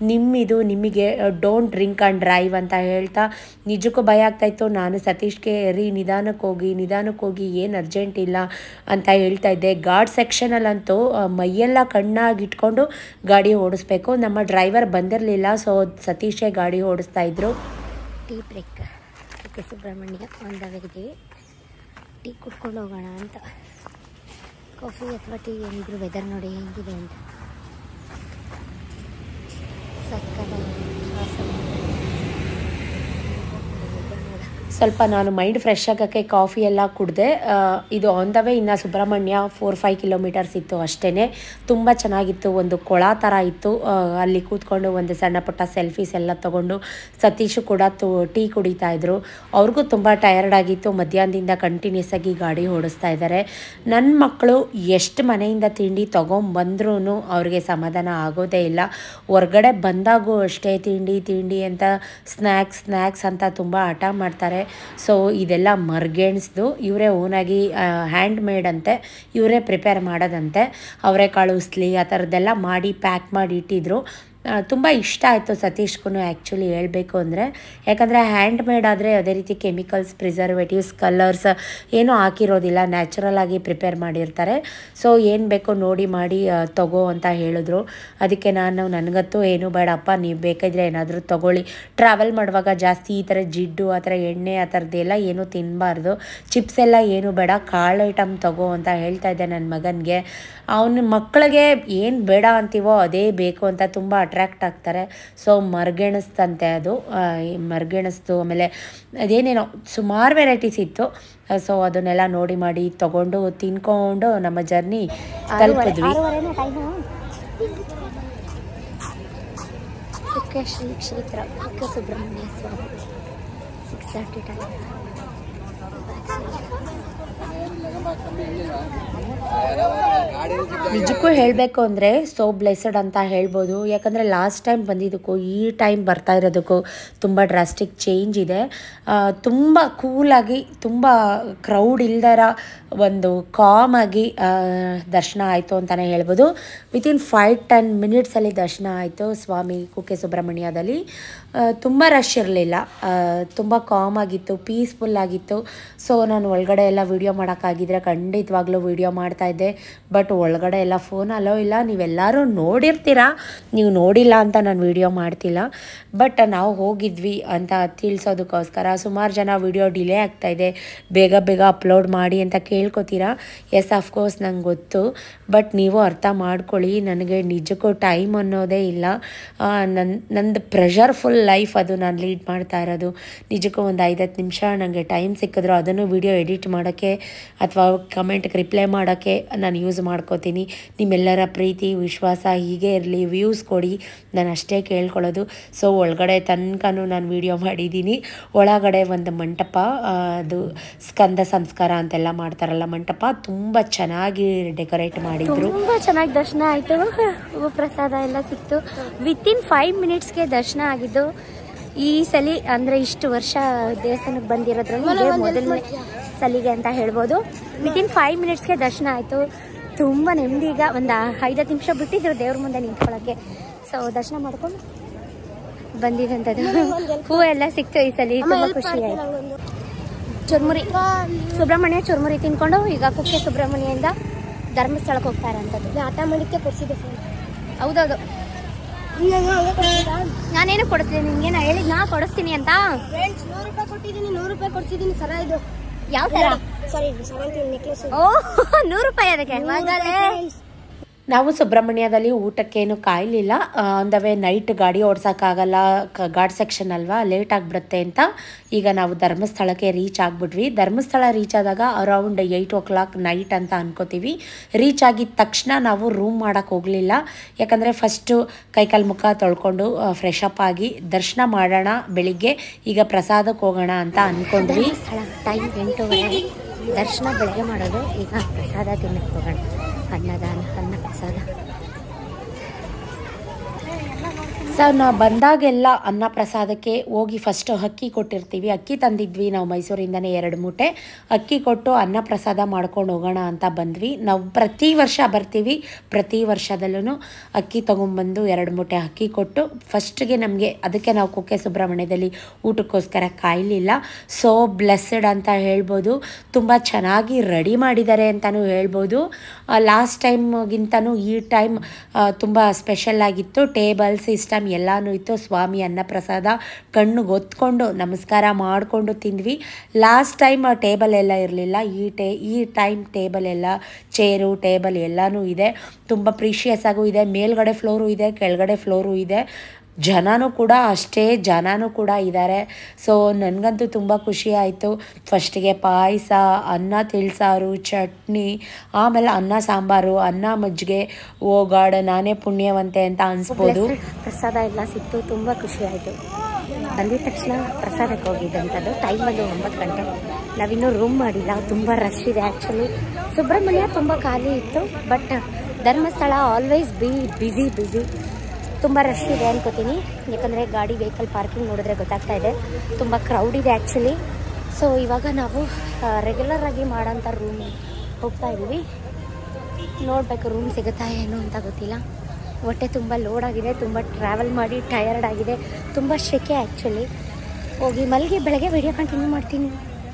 [SPEAKER 2] ನಿಮಗೆ ಡೋಂಟ್ ಡ್ರಿಂಕ್ ಆ್ಯಂಡ್ ಡ್ರೈವ್ ಅಂತ ಹೇಳ್ತಾ ನಿಜಕ್ಕೂ ಭಯ ಆಗ್ತಾಯಿತ್ತು. ನಾನು ಸತೀಶ್ಗೆ ನಿಧಾನಕ್ಕೆ ಹೋಗಿ ಏನು ಅರ್ಜೆಂಟ್ ಇಲ್ಲ ಅಂತ ಹೇಳ್ತಾ ಇದ್ದೆ. ಗಾರ್ಡ್ ಸೆಕ್ಷನಲ್ಲಂತೂ ಮೈಯೆಲ್ಲ ಕಣ್ಣಾಗಿಟ್ಕೊಂಡು ಗಾಡಿ ಓಡಿಸ್ಬೇಕು. ನಮ್ಮ ಡ್ರೈವರ್ ಬಂದಿರಲಿಲ್ಲ. ಸೊ ಸತೀಶೇ ಗಾಡಿ ಓಡಿಸ್ತಾ ಇದ್ರು.
[SPEAKER 1] ಟೀ ಬ್ರೇಕ್ ಕುಕ್ಕೆ ಸುಬ್ರಹ್ಮಣ್ಯ ಒಂದಾಗಿದ್ದೀವಿ. ಟೀ ಕುಡ್ಕೊಂಡು ಹೋಗೋಣ ಅಂತ. ಕಾಫಿ ಅಥವಾ ಟೀ ಏನಿದ್ರು ವೆದರ್ ನೋಡಿ ಹೆಂಗಿದೆ ಅಂತ.
[SPEAKER 2] ಸ್ವಲ್ಪ ನಾನು ಮೈಂಡ್ ಫ್ರೆಶ್ ಆಗೋಕ್ಕೆ ಕಾಫಿ ಎಲ್ಲ ಕುಡಿದೆ. ಇದು ಆನ್ ದ ವೇ ಇನ್ನು ಸುಬ್ರಹ್ಮಣ್ಯ 4-5 ಕಿಲೋಮೀಟರ್ಸ್ ಇತ್ತು ಅಷ್ಟೇ. ತುಂಬ ಚೆನ್ನಾಗಿತ್ತು. ಒಂದು ಕೊಳ ಥರ ಇತ್ತು. ಅಲ್ಲಿ ಕೂತ್ಕೊಂಡು ಒಂದು ಸಣ್ಣ ಪುಟ್ಟ ಸೆಲ್ಫೀಸ್ ಎಲ್ಲ ತೊಗೊಂಡು ಸತೀಶು ಕೂಡ ಟೀ ಕುಡಿತಾಯಿದ್ರು. ಅವ್ರಿಗೂ ತುಂಬ ಟಯರ್ಡ್ ಆಗಿತ್ತು. ಮಧ್ಯಾಹ್ನದಿಂದ ಕಂಟಿನ್ಯೂಸ್ ಆಗಿ ಗಾಡಿ ಓಡಿಸ್ತಾ ಇದ್ದಾರೆ. ನನ್ನ ಮಕ್ಕಳು ಎಷ್ಟು ಮನೆಯಿಂದ ತಿಂಡಿ ತೊಗೊಂಬಂದ್ರೂ ಅವ್ರಿಗೆ ಸಮಾಧಾನ ಆಗೋದೇ ಇಲ್ಲ. ಹೊರ್ಗಡೆ ಬಂದಾಗೂ ಅಷ್ಟೇ ತಿಂಡಿ ಅಂತ ಸ್ನ್ಯಾಕ್ಸ್ ಅಂತ ತುಂಬ ಹಠ ಮಾಡ್ತಾರೆ. ಸೊ ಇದೆಲ್ಲ ಮರ್ಗೆಣ್ಸ್ದು. ಇವರೇ ಓನಾಗಿ ಹ್ಯಾಂಡ್ ಮೇಡ್ ಅಂತೆ, ಇವರೇ ಪ್ರಿಪೇರ್ ಮಾಡೋದಂತೆ. ಅವರೆಕಾಳು ಉಸ್ಲಿ ಆ ಥರದ್ದೆಲ್ಲ ಮಾಡಿ ಪ್ಯಾಕ್ ಮಾಡಿ ಇಟ್ಟಿದ್ರು. ತುಂಬ ಇಷ್ಟ ಆಯಿತು ಸತೀಶ್ಗೂ ಆ್ಯಕ್ಚುಲಿ ಹೇಳಬೇಕು ಅಂದರೆ. ಯಾಕಂದರೆ ಹ್ಯಾಂಡ್ ಮೇಡ್ ಆದರೆ ಅದೇ ರೀತಿ ಕೆಮಿಕಲ್ಸ್, ಪ್ರಿಸರ್ವೇಟಿವ್ಸ್, ಕಲರ್ಸ್ ಏನೂ ಹಾಕಿರೋದಿಲ್ಲ. ನ್ಯಾಚುರಲ್ ಆಗಿ ಪ್ರಿಪೇರ್ ಮಾಡಿರ್ತಾರೆ. ಸೊ ಏನು ಬೇಕೋ ನೋಡಿ ಮಾಡಿ ತಗೋ ಅಂತ ಹೇಳಿದ್ರು. ಅದಕ್ಕೆ ನನಗಂತೂ ಏನೂ ಬೇಡಪ್ಪ, ನೀವು ಬೇಕಾದರೆ ಏನಾದರೂ ತೊಗೊಳ್ಳಿ. ಟ್ರಾವೆಲ್ ಮಾಡುವಾಗ ಜಾಸ್ತಿ ಈ ಥರ ಜಿಡ್ಡು ಆ ಥರ ಎಣ್ಣೆ ಆ ಥರದ್ದೆಲ್ಲ ಏನೂ ತಿನ್ನಬಾರ್ದು. ಚಿಪ್ಸ್ ಎಲ್ಲ ಏನೂ ಬೇಡ, ಕಾಳು ಐಟಮ್ ತಗೋ ಅಂತ ಹೇಳ್ತಾ ಇದ್ದೆ ನನ್ನ ಮಗನಿಗೆ. ಅವನ ಮಕ್ಕಳಿಗೆ ಏನು ಬೇಡ ಅಂತೀವೋ ಅದೇ ಬೇಕು ಅಂತ ತುಂಬ ಅಟ್ರ್ಯಾಕ್ಟ್ ಆಗ್ತಾರೆ. ಸೊ ಮರ್ಗೆಣಿಸ್ತಂತೆ ಅದು. ಮರ್ಗೆಣಿಸ್ತು. ಆಮೇಲೆ ಅದೇನೇನೋ ಸುಮಾರು ವೆರೈಟೀಸ್ ಇತ್ತು. ಸೊ ಅದನ್ನೆಲ್ಲ ನೋಡಿ ಮಾಡಿ ತೊಗೊಂಡು ತಿನ್ಕೊಂಡು ನಮ್ಮ ಜರ್ನಿ ತಲುಪಿದ್ವಿ.
[SPEAKER 1] ಕುಕ್ಕೆ ಶ್ರೀ ಕ್ಷೇತ್ರ ಕುಕ್ಕೆ ಸುಬ್ರಹ್ಮಣ್ಯ ಸ್ವಾಮಿ 6:30 ಟೈಮ್.
[SPEAKER 2] ನಿಜಕ್ಕೂ ಹೇಳಬೇಕು ಅಂದರೆ ಸೋ ಬ್ಲೆಸ್ಡ್ ಅಂತ ಹೇಳ್ಬೋದು. ಯಾಕಂದರೆ ಲಾಸ್ಟ್ ಟೈಮ್ ಬಂದಿದ್ದಕ್ಕೂ ಈ ಟೈಮ್ ಬರ್ತಾ ಇರೋದಕ್ಕೂ ತುಂಬ ಡ್ರಾಸ್ಟಿಕ್ ಚೇಂಜ್ ಇದೆ. ತುಂಬ ಕೂಲಾಗಿ, ತುಂಬ ಕ್ರೌಡ್ ಇಲ್ದರ ಒಂದು ಕಾಮಾಗಿ ದರ್ಶನ ಆಯಿತು ಅಂತಲೇ ಹೇಳ್ಬೋದು. ವಿತಿನ್ 5-10 ಮಿನಿಟ್ಸಲ್ಲಿ ದರ್ಶನ ಆಯಿತು ಸ್ವಾಮಿ ಕುಕ್ಕೆ ಸುಬ್ರಹ್ಮಣ್ಯದಲ್ಲಿ. ತುಂಬ ರಶ್ ಇರಲಿಲ್ಲ, ತುಂಬ ಕಾಮ್ ಆಗಿತ್ತು, ಪೀಸ್ಫುಲ್ ಆಗಿತ್ತು. ಸೊ ನಾನು ಒಳಗಡೆ ಎಲ್ಲ ವೀಡಿಯೋ ಮಾಡೋಕ್ಕಾಗಿದ್ರೆ ಖಂಡಿತವಾಗ್ಲೂ ವೀಡಿಯೋ ಮಾಡ್ತಾಯಿದ್ದೆ. ಬಟ್ ಒಳಗಡೆ ಎಲ್ಲ ಫೋನ್ ಅಲೋ ಇಲ್ಲ. ನೀವೆಲ್ಲರೂ ನೋಡಿರ್ತೀರ, ನೀವು ನೋಡಿಲ್ಲ ಅಂತ ನಾನು ವೀಡಿಯೋ ಮಾಡ್ತಿಲ್ಲ. ಬಟ್ ನಾವು ಹೋಗಿದ್ವಿ ಅಂತ ತಿಳಿಸೋದಕ್ಕೋಸ್ಕರ ಸುಮಾರು ಜನ ವೀಡಿಯೋ ಡಿಲೇ ಆಗ್ತಾಯಿದೆ, ಬೇಗ ಬೇಗ ಅಪ್ಲೋಡ್ ಮಾಡಿ ಅಂತ ಕೇಳ್ಕೊತೀರಾ. ಎಸ್ ಅಫ್ಕೋರ್ಸ್ ನಂಗೆ ಗೊತ್ತು. ಬಟ್ ನೀವು ಅರ್ಥ ಮಾಡ್ಕೊಳ್ಳಿ, ನನಗೆ ನಿಜಕ್ಕೂ ಟೈಮ್ ಅನ್ನೋದೇ ಇಲ್ಲ. ನಂದು ಪ್ರೆಷರ್ಫುಲ್ ಲೈಫ್ ಅದು ನಾನು ಲೀಡ್ ಮಾಡ್ತಾ ಇರೋದು. ನಿಜಕ್ಕೂ ಒಂದು 5-10 ನಿಮಿಷ ನನಗೆ ಟೈಮ್ ಸಿಕ್ಕಿದ್ರು ಅದನ್ನು ವೀಡಿಯೋ ಎಡಿಟ್ ಮಾಡೋಕ್ಕೆ ಅಥವಾ ಕಮೆಂಟ್ಗೆ ರಿಪ್ಲೈ ಮಾಡೋಕ್ಕೆ ನಾನು ಯೂಸ್ ಮಾಡ್ಕೋತೀನಿ. ನಿಮ್ಮೆಲ್ಲರ ಪ್ರೀತಿ ವಿಶ್ವಾಸ ಹೀಗೆ ಇರಲಿ, ವ್ಯೂಸ್ ಕೊಡಿ, ನಾನು ಅಷ್ಟೇ ಕೇಳ್ಕೊಳ್ಳೋದು. ಸೊ ಒಳಗಡೆ ತನಕನೂ ನಾನು ವೀಡಿಯೋ ಮಾಡಿದ್ದೀನಿ. ಒಳಗಡೆ ಒಂದು ಮಂಟಪ, ಅದು ಸ್ಕಂದ ಸಂಸ್ಕಾರ ಅಂತೆಲ್ಲ ಮಾಡ್ತಾರಲ್ಲ ಮಂಟಪ, ತುಂಬ ಚೆನ್ನಾಗಿ ಡೆಕೋರೇಟ್ ಮಾಡಿದ್ರು.
[SPEAKER 1] ತುಂಬ ಚೆನ್ನಾಗಿ ದರ್ಶನ ಆಯಿತು. ಹೂವು ಪ್ರಸಾದ ಎಲ್ಲ ಸಿಕ್ತು. ವಿತಿನ್ 5 ಮಿನಿಟ್ಸ್ಗೆ ದರ್ಶನ ಆಗಿದ್ದು. ಈ ಸಲ ಅಂದರೆ ಇಷ್ಟು ವರ್ಷ ದೇವಸ್ಥಾನಕ್ಕೆ ಬಂದಿರೋದ್ರಲ್ಲಿ ಇದೇ ಮೊದಲನೇ ಸಲಿಗೆ ಅಂತ ಹೇಳ್ಬೋದು. ವಿತಿನ್ 5 ಮಿನಿಟ್ಸ್ಗೆ ದರ್ಶನ ಆಯಿತು. ತುಂಬ ನೆಮ್ಮದಿ. ಈಗ ಒಂದು 5-10 ನಿಮಿಷ ಬಿಟ್ಟಿದ್ರು ದೇವ್ರ ಮುಂದೆ ನಿಂತ್ಕೊಳ್ಳೋಕ್ಕೆ. ಸೊ ದರ್ಶನ ಮಾಡ್ಕೊಂಡು ಬಂದಿದ್ದಂಥದ್ದು. ಹೂವು ಎಲ್ಲ ಸಿಕ್ತು ಈ ಸಲ, ತುಂಬ ಖುಷಿ ಆಯಿತು. ಚುರ್ಮುರಿ ಸುಬ್ರಹ್ಮಣ್ಯ ಚುರ್ಮುರಿ ತಿನ್ಕೊಂಡು ಈಗ ಕುಕ್ಕೆ ಸುಬ್ರಹ್ಮಣ್ಯದಿಂದ ಧರ್ಮಸ್ಥಳಕ್ಕೆ ಹೋಗ್ತಾ ಇರೋಂಥದ್ದು. ಆಟ ಮಾಡಿಕ್ಕೆ ಕೊಡಿಸಿದ್ದೆ ಫೋನ್. ಹೌದೌದು, ನಾನೇನು ಕೊಡಿಸ್ತೀನಿ ನಿಮಗೆ? ನಾ ಹೇಳಿದ್ ನಾ ಕೊಡಿಸ್ತೀನಿ ಅಂತ. 100 ರೂಪಾಯಿ ಕೊಟ್ಟಿದ್ದೀನಿ, 100 ರೂಪಾಯಿ ಕೊಡ್ಸಿದ್ದೀನಿ. ಸರ ಇದು ಯಾವ ತರ? ಸಾರಿ, ನೆಕ್ಲೆಸ್. ಓ 100 ರೂಪಾಯಿ ಅದಕ್ಕೆ.
[SPEAKER 2] ನಾವು ಸುಬ್ರಹ್ಮಣ್ಯದಲ್ಲಿ ಊಟಕ್ಕೇನು ಕಾಯಲಿಲ್ಲ. ಆನ್ ದ ವೇ ನೈಟ್ ಗಾಡಿ ಓಡ್ಸೋಕ್ಕಾಗಲ್ಲ, ಘಾಟ್ ಸೆಕ್ಷನ್ ಅಲ್ವಾ, ಲೇಟ್ ಆಗಿಬಿಡುತ್ತೆ ಅಂತ ಈಗ ನಾವು ಧರ್ಮಸ್ಥಳಕ್ಕೆ ರೀಚ್ ಆಗಿಬಿಟ್ವಿ. ಧರ್ಮಸ್ಥಳ ರೀಚ್ ಆದಾಗ ಅರೌಂಡ್ 8 o'clock ನೈಟ್ ಅಂತ ಅನ್ಕೋತೀವಿ. ರೀಚ್ ಆಗಿದ ತಕ್ಷಣ ನಾವು ರೂಮ್ ಮಾಡೋಕ್ಕೆ ಹೋಗಲಿಲ್ಲ. ಯಾಕಂದರೆ ಫಸ್ಟು ಕೈಕಾಲು ಮುಖ ತೊಳ್ಕೊಂಡು ಫ್ರೆಶ್ ಅಪ್ ಆಗಿ ದರ್ಶನ ಮಾಡೋಣ ಬೆಳಿಗ್ಗೆ, ಈಗ ಪ್ರಸಾದಕ್ಕೆ ಹೋಗೋಣ ಅಂತ ಅಂದ್ಕೊಂಡ್ವಿ.
[SPEAKER 1] ಟೈಮ್ 8:30. ದರ್ಶನ ಬೆಳಗ್ಗೆ ಮಾಡೋದು, ಈಗ ಪ್ರಸಾದ ತಿನ್ನಕ್ಕೆ ಹೋಗೋಣ. ಅನ್ನದಾನ, ಅನ್ನ ಪ್ರಸಾದ.
[SPEAKER 2] ಸರ್ ನಾವು ಬಂದಾಗೆಲ್ಲ ಅನ್ನ ಪ್ರಸಾದಕ್ಕೆ ಹೋಗಿ ಫಸ್ಟ್ ಅಕ್ಕಿ ಕೊಟ್ಟಿರ್ತೀವಿ. ಅಕ್ಕಿ ತಂದಿದ್ವಿ ನಾವು ಮೈಸೂರಿಂದನೇ 2 ಮೂಟೆ ಅಕ್ಕಿ ಕೊಟ್ಟು ಅನ್ನ ಪ್ರಸಾದ ಮಾಡ್ಕೊಂಡು ಹೋಗೋಣ ಅಂತ ಬಂದ್ವಿ. ನಾವು ಪ್ರತಿ ವರ್ಷ ಬರ್ತೀವಿ, ಪ್ರತಿ ವರ್ಷದಲ್ಲೂ ಅಕ್ಕಿ ತೊಗೊಂಬಂದು 2 ಮೂಟೆ ಅಕ್ಕಿ ಕೊಟ್ಟು ಫಸ್ಟ್ಗೆ ನಮಗೆ, ಅದಕ್ಕೆ ನಾವು ಕುಕ್ಕೆ ಸುಬ್ರಹ್ಮಣ್ಯದಲ್ಲಿ ಊಟಕ್ಕೋಸ್ಕರ ಕಾಯಲಿಲ್ಲ. ಸೋ ಬ್ಲೆಸ್ಡ್ ಅಂತ ಹೇಳ್ಬೋದು. ತುಂಬ ಚೆನ್ನಾಗಿ ರೆಡಿ ಮಾಡಿದ್ದಾರೆ ಅಂತಲೂ ಹೇಳ್ಬೋದು. ಲಾಸ್ಟ್ ಟೈಮ್ಗಿಂತನೂ ಈ ಟೈಮ್ ತುಂಬ ಸ್ಪೆಷಲ್ ಆಗಿತ್ತು. ಟೇಬಲ್ ಸಿಸ್ಟಮ್ ಎಲ್ಲನೂ ಇತ್ತು. ಸ್ವಾಮಿ ಅನ್ನಪ್ರಸಾದ ಕಣ್ಣಿಗೆ ಹೊತ್ಕೊಂಡು ನಮಸ್ಕಾರ ಮಾಡಿಕೊಂಡು ತಿಂದ್ವಿ. ಲಾಸ್ಟ್ ಟೈಮ್ ಟೇಬಲ್ ಎಲ್ಲ ಇರಲಿಲ್ಲ. ಈ ಟೈಮ್ ಟೇಬಲ್ ಎಲ್ಲ, ಚೇರು ಟೇಬಲ್ ಎಲ್ಲನೂ ಇದೆ. ತುಂಬ ಪ್ರೀಷಿಯಸ್ ಆಗೂ ಇದೆ. ಮೇಲ್ಗಡೆ ಫ್ಲೋರು ಇದೆ, ಕೆಳಗಡೆ ಫ್ಲೋರು ಇದೆ. ಜನನೂ ಕೂಡ ಅಷ್ಟೇ, ಜನನೂ ಕೂಡ ಇದ್ದಾರೆ. ಸೊ ನನಗಂತೂ ತುಂಬ ಖುಷಿ ಆಯಿತು. ಫಸ್ಟಿಗೆ ಪಾಯಸ, ಅನ್ನ ತಿಳಿಸಾರು, ಚಟ್ನಿ, ಆಮೇಲೆ ಅನ್ನ ಸಾಂಬಾರು, ಅನ್ನ ಮಜ್ಜಿಗೆ. ಓ ಗಾಡ್, ನಾನೇ ಪುಣ್ಯವಂತೆ ಅಂತ ಅನಿಸ್ಬೋದು.
[SPEAKER 1] ಪ್ರಸಾದ ಎಲ್ಲ ಸಿಕ್ತು, ತುಂಬ ಖುಷಿ ಆಯಿತು. ಬಂದಿದ ತಕ್ಷಣ ಪ್ರಸಾದಕ್ಕೆ ಹೋಗಿದ್ದಂಥದ್ದು. ಟೈಮ್ ಬಂದು 9 ಗಂಟೆ. ನಾವಿನ್ನೂ ರೂಮ್ ಮಾಡಿಲ್ಲ, ತುಂಬ ರಶ್ ಇದೆ. ಆ್ಯಕ್ಚುಲಿ ಸುಬ್ರಹ್ಮಣ್ಯ ತುಂಬ ಖಾಲಿ ಇತ್ತು. But Dharmasthala always busy. ತುಂಬ ರಶ್ ಇದೆ ಅನ್ಕೋತೀನಿ. ಯಾಕಂದರೆ ಗಾಡಿ ವೆಹಿಕಲ್ ಪಾರ್ಕಿಂಗ್ ನೋಡಿದ್ರೆ ಗೊತ್ತಾಗ್ತಾ ಇದೆ, ತುಂಬ ಕ್ರೌಡ್ ಇದೆ ಆ್ಯಕ್ಚುಲಿ. ಸೊ ಇವಾಗ ನಾವು ರೆಗ್ಯುಲರ್ ಆಗಿ ಮಾಡೋಂಥ ರೂಮ್ ಹೋಗ್ತಾ ಇದ್ದೀವಿ. ನೋಡಬೇಕು ರೂಮ್ ಸಿಗುತ್ತಾ ಏನು ಅಂತ ಗೊತ್ತಿಲ್ಲ. ಹೊಟ್ಟೆ ತುಂಬ ಲೋಡ್ ಆಗಿದೆ, ತುಂಬ ಟ್ರಾವೆಲ್ ಮಾಡಿ ಟಯರ್ಡ್ ಆಗಿದೆ, ತುಂಬ ಶೆಕೆ ಆ್ಯಕ್ಚುಲಿ. ಹೋಗಿ ಮಲಗಿ ಬೆಳಗ್ಗೆ ವಿಡಿಯೋ ಕಂಟಿನ್ಯೂ ಮಾಡ್ತೀನಿ.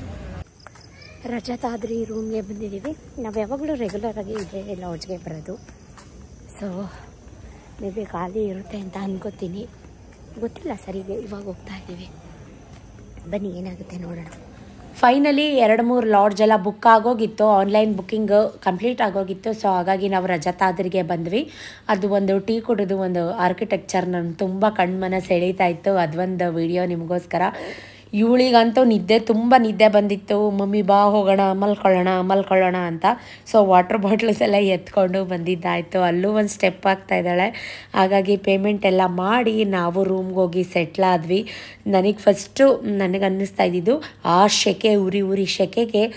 [SPEAKER 1] ರಜತಾದ್ರಿ ರೂಮ್ಗೆ ಬಂದಿದ್ದೀವಿ. ನಾವು ಯಾವಾಗಲೂ ರೆಗ್ಯುಲರ್ ಆಗಿ ಇದೇ ಲಾಡ್ಜ್ಗೆ ಬರೋದು. ಸೊ ಮೇ ಬಿ ಖಾಲಿ ಇರುತ್ತೆ ಅಂತ ಅನ್ಕೋತೀನಿ, ಗೊತ್ತಿಲ್ಲ ಸರಿಗೆ. ಇವಾಗ ಹೋಗ್ತಾ ಇದ್ದೀವಿ, ಬನ್ನಿ ಏನಾಗುತ್ತೆ ನೋಡೋಣ.
[SPEAKER 2] ಫೈನಲಿ 2-3 ಲಾಡ್ಜ್ ಎಲ್ಲ ಬುಕ್ ಆಗೋಗಿತ್ತು. ಆನ್ಲೈನ್ ಬುಕ್ಕಿಂಗ್ ಕಂಪ್ಲೀಟ್ ಆಗೋಗಿತ್ತು. ಸೊ ಹಾಗಾಗಿ ನಾವು ರಜತಾದ್ರಿಗೆ ಬಂದ್ವಿ. ಅದು ಒಂದು ಟೀ ಕುಡಿದು ಒಂದು ಆರ್ಕಿಟೆಕ್ಚರ್ ನನ್ನ ತುಂಬ ಕಣ್ಮನ ಸೆಳೀತಾ ಇತ್ತು. ಅದೊಂದು ವಿಡಿಯೋ ನಿಮಗೋಸ್ಕರ. ಇವಳಿಗಂತೂ ತುಂಬ ನಿದ್ದೆ ಬಂದಿತ್ತು. ಮಮ್ಮಿ ಬಾ ಹೋಗೋಣ, ಮಲ್ಕೊಳ್ಳೋಣ ಅಂತ. ಸೊ ವಾಟರ್ ಬಾಟ್ಲ್ಸ್ ಎಲ್ಲ ಎತ್ಕೊಂಡು ಬಂದಿದ್ದಾಯಿತು. ಅಲ್ಲೂ ಒಂದು ಸ್ಟೆಪ್ ಆಗ್ತಾ ಇದ್ದಾಳೆ. ಹಾಗಾಗಿ ಪೇಮೆಂಟ್ ಎಲ್ಲ ಮಾಡಿ ನಾವು ರೂಮ್ಗೆ ಹೋಗಿ ಸೆಟ್ಲಾದ್ವಿ. ನನಗೆ ಫಸ್ಟು ಅನ್ನಿಸ್ತಾ ಇದ್ದಿದ್ದು ಆ ಶೆಕೆ, ಉರಿ ಶೆಕೆಗೆ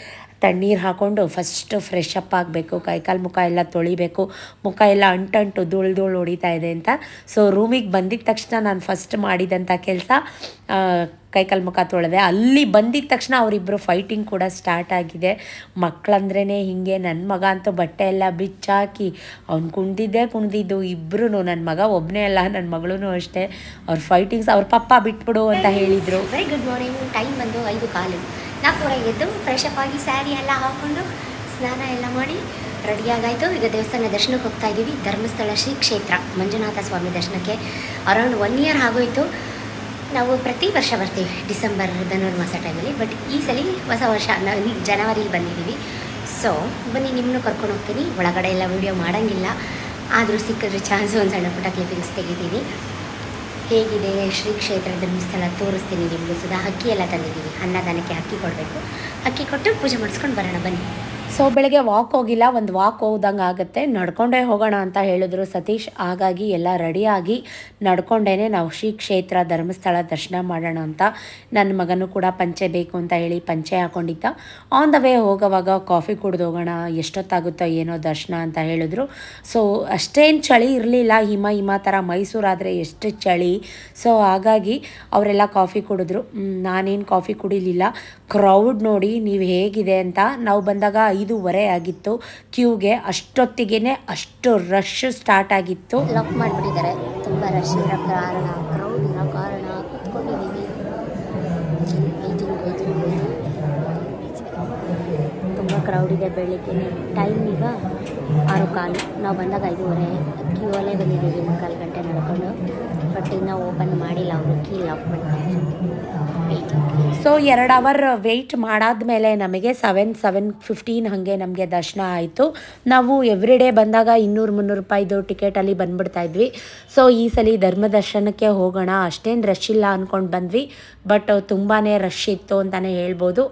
[SPEAKER 2] ತಣ್ಣೀರು ಹಾಕ್ಕೊಂಡು ಫಸ್ಟು ಫ್ರೆಶ್ ಅಪ್ ಆಗಬೇಕು, ಕೈಕಾಲು ಮುಖ ಎಲ್ಲ ತೊಳಿಬೇಕು, ಮುಖ ಎಲ್ಲ ಅಂಟಂಟು ಧೂಳು ಹೊಡಿತಾ ಇದೆ ಅಂತ. ಸೊ ರೂಮಿಗೆ ಬಂದಿದ್ದ ತಕ್ಷಣ ನಾನು ಫಸ್ಟ್ ಮಾಡಿದಂಥ ಕೆಲಸ ಕೈಕಾಲು ಮುಖ ತೊಳೆದೆ. ಅಲ್ಲಿ ಬಂದಿದ್ದ ತಕ್ಷಣ ಅವರಿಬ್ಬರು ಫೈಟಿಂಗ್ ಕೂಡ ಸ್ಟಾರ್ಟ್ ಆಗಿದೆ. ಮಕ್ಕಳಂದ್ರೇ ಹೀಗೆ. ನನ್ನ ಮಗ ಅಂತೂ ಬಟ್ಟೆ ಎಲ್ಲ ಬಿಚ್ಚಾಕಿ ಅವ್ನು ಕುಣ್ದಿದ್ದು ಇಬ್ಬರೂ, ನನ್ನ ಮಗ ಒಬ್ಬನೇ ಅಲ್ಲ, ನನ್ನ ಮಗಳೂ ಅಷ್ಟೇ. ಅವ್ರ ಫೈಟಿಂಗ್ಸ್, ಅವ್ರ ಪಪ್ಪ ಬಿಟ್ಬಿಡು ಅಂತ ಹೇಳಿದರು.
[SPEAKER 1] Very good morning. ಟೈಮ್ ಬಂದು 5:15. ನಾಲ್ಕೂವರೆ ಎದ್ದು ಫ್ರೆಶ್ ಅಪ್ ಆಗಿ ಸ್ಯಾರಿ ಎಲ್ಲ ಹಾಕ್ಕೊಂಡು ಸ್ನಾನ ಎಲ್ಲ ಮಾಡಿ ರೆಡಿಯಾಗಾಯಿತು. ಈಗ ದೇವಸ್ಥಾನ ದರ್ಶನಕ್ಕೆ ಹೋಗ್ತಾ ಇದ್ದೀವಿ. ಧರ್ಮಸ್ಥಳ ಶ್ರೀ ಕ್ಷೇತ್ರ ಮಂಜುನಾಥ ಸ್ವಾಮಿ ದರ್ಶನಕ್ಕೆ ಅರೌಂಡ್ 1 ಇಯರ್ ಆಗೋಯಿತು. ನಾವು ಪ್ರತಿ ವರ್ಷ ಬರ್ತೀವಿ ಡಿಸೆಂಬರ್ ಧನುರ್ಮಾಸ ಟೈಮಲ್ಲಿ. ಬಟ್ ಈ ಸಲ ಹೊಸ ವರ್ಷ ನಾವು ಜನವರಿಲಿ ಬಂದಿದ್ದೀವಿ. ಸೊ ಬನ್ನಿ, ನಿಮ್ಮನ್ನು ಕರ್ಕೊಂಡು ಹೋಗ್ತೀನಿ. ಒಳಗಡೆ ಎಲ್ಲ ವೀಡಿಯೋ ಮಾಡೋಂಗಿಲ್ಲ, ಆದರೂ ಸಿಕ್ಕಿದ್ರೆ ಚಾನ್ಸು ಒಂದು ಸಣ್ಣ ಪುಟ್ಟ ಕ್ಲಿಪ್ಪಿಂಗ್ಸ್ ತೆಗಿತೀನಿ. ಹೇಗಿದೆ ಶ್ರೀ ಕ್ಷೇತ್ರ ಧರ್ಮಸ್ಥಳ ತೋರಿಸ್ತೀನಿ ನಿಮಗೂ. ಸುಧಾ ಅಕ್ಕಿ ಎಲ್ಲ ತಂದಿದ್ದೀವಿ, ಅನ್ನದಾನಕ್ಕೆ ಅಕ್ಕಿ ಕೊಡಬೇಕು. ಅಕ್ಕಿ ಕೊಟ್ಟು ಪೂಜೆ ಮಾಡಿಸ್ಕೊಂಡು ಬರೋಣ ಬನ್ನಿ.
[SPEAKER 2] ಸೊ ಬೆಳಗ್ಗೆ ವಾಕ್ ಹೋಗಿಲ್ಲ, ಒಂದು ವಾಕ್ ಹೋದಂಗೆ ಆಗುತ್ತೆ, ನಡ್ಕೊಂಡೇ ಹೋಗೋಣ ಅಂತ ಹೇಳಿದ್ರು ಸತೀಶ್. ಹಾಗಾಗಿ ಎಲ್ಲ ರೆಡಿಯಾಗಿ ನಡ್ಕೊಂಡೇ ನಾವು ಶ್ರೀ ಕ್ಷೇತ್ರ ಧರ್ಮಸ್ಥಳ ದರ್ಶನ ಮಾಡೋಣ ಅಂತ. ನನ್ನ ಮಗನೂ ಕೂಡ ಪಂಚೆ ಬೇಕು ಅಂತ ಹೇಳಿ ಪಂಚೆ ಹಾಕ್ಕೊಂಡಿದ್ದ. ಆನ್ ದ ವೇ ಹೋಗೋವಾಗ ಕಾಫಿ ಕುಡ್ದು ಹೋಗೋಣ, ಎಷ್ಟೊತ್ತಾಗುತ್ತೋ ಏನೋ ದರ್ಶನ ಅಂತ ಹೇಳಿದ್ರು. ಸೊ ಅಷ್ಟೇನು ಚಳಿ ಇರಲಿಲ್ಲ, ಹಿಮ ಥರ. ಮೈಸೂರಾದರೆ ಎಷ್ಟು ಚಳಿ. ಸೊ ಹಾಗಾಗಿ ಅವರೆಲ್ಲ ಕಾಫಿ ಕುಡಿದ್ರು. ನಾನೇನು ಕಾಫಿ ಕುಡಿಲಿಲ್ಲ. ಕ್ರೌಡ್ ನೋಡಿ ನೀವು ಹೇಗಿದೆ ಅಂತ. ನಾವು ಬಂದಾಗ 5:15 ಆಗಿತ್ತು ಕ್ಯೂಗೆ. ಅಷ್ಟೊತ್ತಿಗೆ ಅಷ್ಟು ರಶ್ ಸ್ಟಾರ್ಟ್ ಆಗಿತ್ತು.
[SPEAKER 1] ಲಾಕ್ ಮಾಡಿಬಿಟ್ಟಿದ್ದಾರೆ. ತುಂಬ ರಶ್ ಇರೋ ಕಾರಣ, ಕ್ರೌಡ್ ಇರೋ ಕಾರಣ ಕೂತ್ಕೊಂಡಿದ್ದೀವಿ. ತುಂಬ ಕ್ರೌಡ್ ಇದೆ. ಬೆಳಿಗ್ಗೆ ಟೈಮ್ ಈಗ 6:15. ನಾವು ಬಂದಾಗ 5:30. ಕ್ಯೂ ಅಲ್ಲೇ ಬಂದಿದ್ದೀವಿ 3/4 ಗಂಟೆ ನಡ್ಕೊಂಡು. ಬಟ್ ಇನ್ನೂ ಓಪನ್ ಮಾಡಿಲ್ಲ ಅವರು, ಕೀ ಲಾಕ್ ಮಾಡ್ತಾರೆ.
[SPEAKER 2] ಸೊ 2 ಅವರ್ ವೆಯ್ಟ್ ಮಾಡಾದ್ಮೇಲೆ ನಮಗೆ 7:15 ಹಾಗೆ ನಮಗೆ ದರ್ಶನ ಆಯಿತು. ನಾವು ಎವ್ರಿ ಡೇ ಬಂದಾಗ 200-300 ರೂಪಾಯಿದು ಟಿಕೆಟಲ್ಲಿ ಬಂದುಬಿಡ್ತಾ ಇದ್ವಿ. ಸೊ ಈ ಸಲ ಧರ್ಮ ದರ್ಶನಕ್ಕೆ ಹೋಗೋಣ, ಅಷ್ಟೇನು ರಶ್ ಇಲ್ಲ ಅಂದ್ಕೊಂಡು ಬಂದ್ವಿ. ಬಟ್ ತುಂಬಾ ರಶ್ ಇತ್ತು ಅಂತಲೇ ಹೇಳ್ಬೋದು.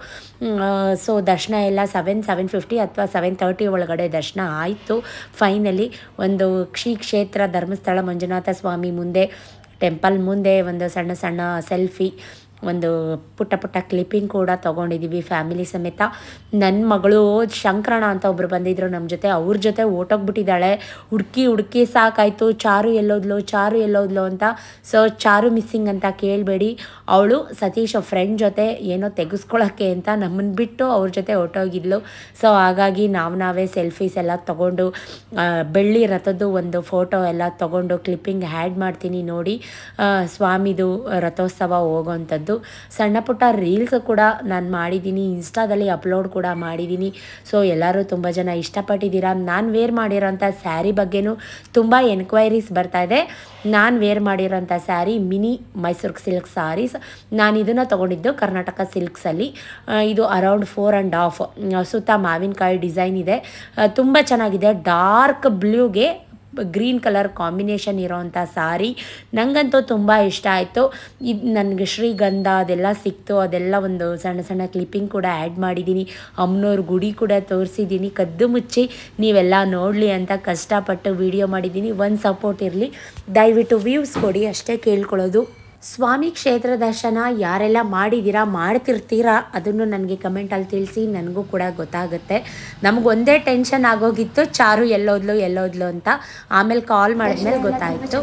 [SPEAKER 2] ಸೊ ದರ್ಶನ ಎಲ್ಲ 7:50 ಅಥವಾ 7:30 ಒಳಗಡೆ ದರ್ಶನ ಆಯಿತು. ಫೈನಲಿ ಒಂದು ಶ್ರೀ ಕ್ಷೇತ್ರ ಧರ್ಮಸ್ಥಳ ಮಂಜುನಾಥ ಸ್ವಾಮಿ ಮುಂದೆ, ಟೆಂಪಲ್ ಮುಂದೆ ಒಂದು ಸಣ್ಣ ಸೆಲ್ಫಿ, ಒಂದು ಪುಟ್ಟ ಕ್ಲಿಪ್ಪಿಂಗ್ ಕೂಡ ತೊಗೊಂಡಿದ್ದೀವಿ ಫ್ಯಾಮಿಲಿ ಸಮೇತ. ನನ್ನ ಮಗಳು ಶಂಕರಣ ಅಂತ ಒಬ್ಬರು ಬಂದಿದ್ದರು ನಮ್ಮ ಜೊತೆ. ಅವ್ರ ಜೊತೆ ಓಟೋಗ್ಬಿಟ್ಟಿದ್ದಾಳೆ. ಹುಡುಕಿ ಸಾಕಾಯಿತು. ಚಾರು ಎಲ್ಲೋದ್ಲು ಅಂತ. ಸೊ ಚಾರು ಮಿಸ್ಸಿಂಗ್ ಅಂತ ಕೇಳಬೇಡಿ. ಅವಳು ಸತೀಶ್ ಫ್ರೆಂಡ್ ಜೊತೆ ಏನೋ ತೆಗೆಸ್ಕೊಳ್ಳೋಕ್ಕೆ ಅಂತ ನಮ್ಮನ್ನು ಬಿಟ್ಟು ಅವ್ರ ಜೊತೆ ಹೊರಟೋಗಿದ್ಲು. ಸೊ ಹಾಗಾಗಿ ನಾವೇ ಸೆಲ್ಫೀಸ್ ಎಲ್ಲ ತೊಗೊಂಡು, ಬೆಳ್ಳಿ ರಥದ್ದು ಒಂದು ಫೋಟೋ ಎಲ್ಲ ತೊಗೊಂಡು ಕ್ಲಿಪ್ಪಿಂಗ್ ಆ್ಯಡ್ ಮಾಡ್ತೀನಿ ನೋಡಿ. ಸ್ವಾಮಿದು ರಥೋತ್ಸವ ಹೋಗೋವಂಥದ್ದು ಸಣ್ಣ ಪುಟ್ಟ ರೀಲ್ಸ್ ಕೂಡ ನಾನು ಮಾಡಿದ್ದೀನಿ, ಇನ್ಸ್ಟಾದಲ್ಲಿ ಅಪ್ಲೋಡ್ ಕೂಡ ಮಾಡಿದ್ದೀನಿ. ಸೊ ಎಲ್ಲರೂ ತುಂಬ ಜನ ಇಷ್ಟಪಟ್ಟಿದ್ದೀರಾ. ನಾನು ವೇರ್ ಮಾಡಿರೋಂಥ ಸ್ಯಾರಿ ಬಗ್ಗೆನೂ ತುಂಬ ಎನ್ಕ್ವೈರೀಸ್ ಬರ್ತಾಯಿದೆ. ನಾನು ವೇರ್ ಮಾಡಿರೋಂಥ ಸ್ಯಾರಿ ಮಿನಿ ಮೈಸೂರು ಸಿಲ್ಕ್ ಸ್ಯಾರೀಸ್. ನಾನು ಇದನ್ನು ತೊಗೊಂಡಿದ್ದು ಕರ್ನಾಟಕ ಸಿಲ್ಕ್ಸಲ್ಲಿ. ಇದು ಅರೌಂಡ್ 4.5 ಸುತ್ತ ಮಾವಿನಕಾಯಿ ಡಿಸೈನ್ ಇದೆ. ತುಂಬ ಚೆನ್ನಾಗಿದೆ. ಡಾರ್ಕ್ ಬ್ಲೂಗೆ ಗ್ರೀನ್ ಕಲರ್ ಕಾಂಬಿನೇಷನ್ ಇರೋವಂಥ ಸಾರಿ ನನಗಂತೂ ತುಂಬ ಇಷ್ಟ ಆಯಿತು. ಇದು ನನಗೆ ಶ್ರೀಗಂಧ ಅದೆಲ್ಲ ಸಿಕ್ತು. ಅದೆಲ್ಲ ಒಂದು ಸಣ್ಣ ಕ್ಲಿಪ್ಪಿಂಗ್ ಕೂಡ ಆ್ಯಡ್ ಮಾಡಿದ್ದೀನಿ. ಅಮ್ಮನವ್ರ ಗುಡಿ ಕೂಡ ತೋರಿಸಿದ್ದೀನಿ. ಕದ್ದು ಮುಚ್ಚಿ ನೀವೆಲ್ಲ ನೋಡಲಿ ಅಂತ ಕಷ್ಟಪಟ್ಟು ವಿಡಿಯೋ ಮಾಡಿದ್ದೀನಿ. ಒಂದು ಸಪೋರ್ಟ್ ಇರಲಿ, ದಯವಿಟ್ಟು ವ್ಯೂಸ್ ಕೊಡಿ ಅಷ್ಟೇ ಕೇಳ್ಕೊಳ್ಳೋದು. ಸ್ವಾಮಿ ಕ್ಷೇತ್ರ ದರ್ಶನ ಯಾರೆಲ್ಲ ಮಾಡ್ತಿರ್ತೀರಾ ಅದನ್ನು ನನಗೆ ಕಮೆಂಟಲ್ಲಿ ತಿಳಿಸಿ, ನನಗೂ ಕೂಡ ಗೊತ್ತಾಗುತ್ತೆ. ನಮಗೊಂದೇ ಟೆನ್ಷನ್ ಆಗೋಗಿತ್ತು, ಚಾರು ಎಲ್ಲೋದ್ಲು ಅಂತ. ಆಮೇಲೆ ಕಾಲ್ ಮಾಡಿದ್ಮೇಲೆ ಗೊತ್ತಾಯಿತು.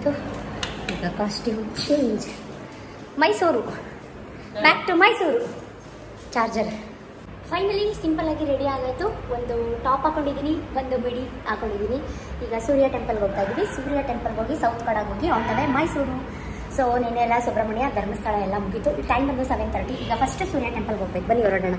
[SPEAKER 1] ಈಗ costume change, Mysuru, back to Mysuru. Charger finally ಸಿಂಪಲ್ಲಾಗಿ ರೆಡಿ ಆಗಾಯಿತು. ಒಂದು ಟಾಪ್ ಹಾಕೊಂಡಿದ್ದೀನಿ, ಒಂದು ಮಿಡಿ ಹಾಕೊಂಡಿದ್ದೀನಿ. ಈಗ ಸೂರ್ಯ ಟೆಂಪಲ್ಗೆ ಹೋಗ್ತಾ ಇದ್ದೀವಿ. ಸೂರ್ಯ ಟೆಂಪಲ್ಗೆ ಹೋಗಿ ಸೌತ್ ಕಡೆಗೆ ಹೋಗಿ on the way Mysuru. So ನೆನ್ನೆಲ್ಲ ಸುಬ್ರಹ್ಮಣ್ಯ ಧರ್ಮಸ್ಥಳ ಎಲ್ಲ ಮುಗೀತು. ಟೈಮ್ ಬಂದು 7:30. ಈಗ ಫಸ್ಟ್ ಸೂರ್ಯ ಟೆಂಪಲ್ಗೆ ಹೋಗ್ಬೇಕು. ಬನ್ನಿ ಹೊರಡೋಣ.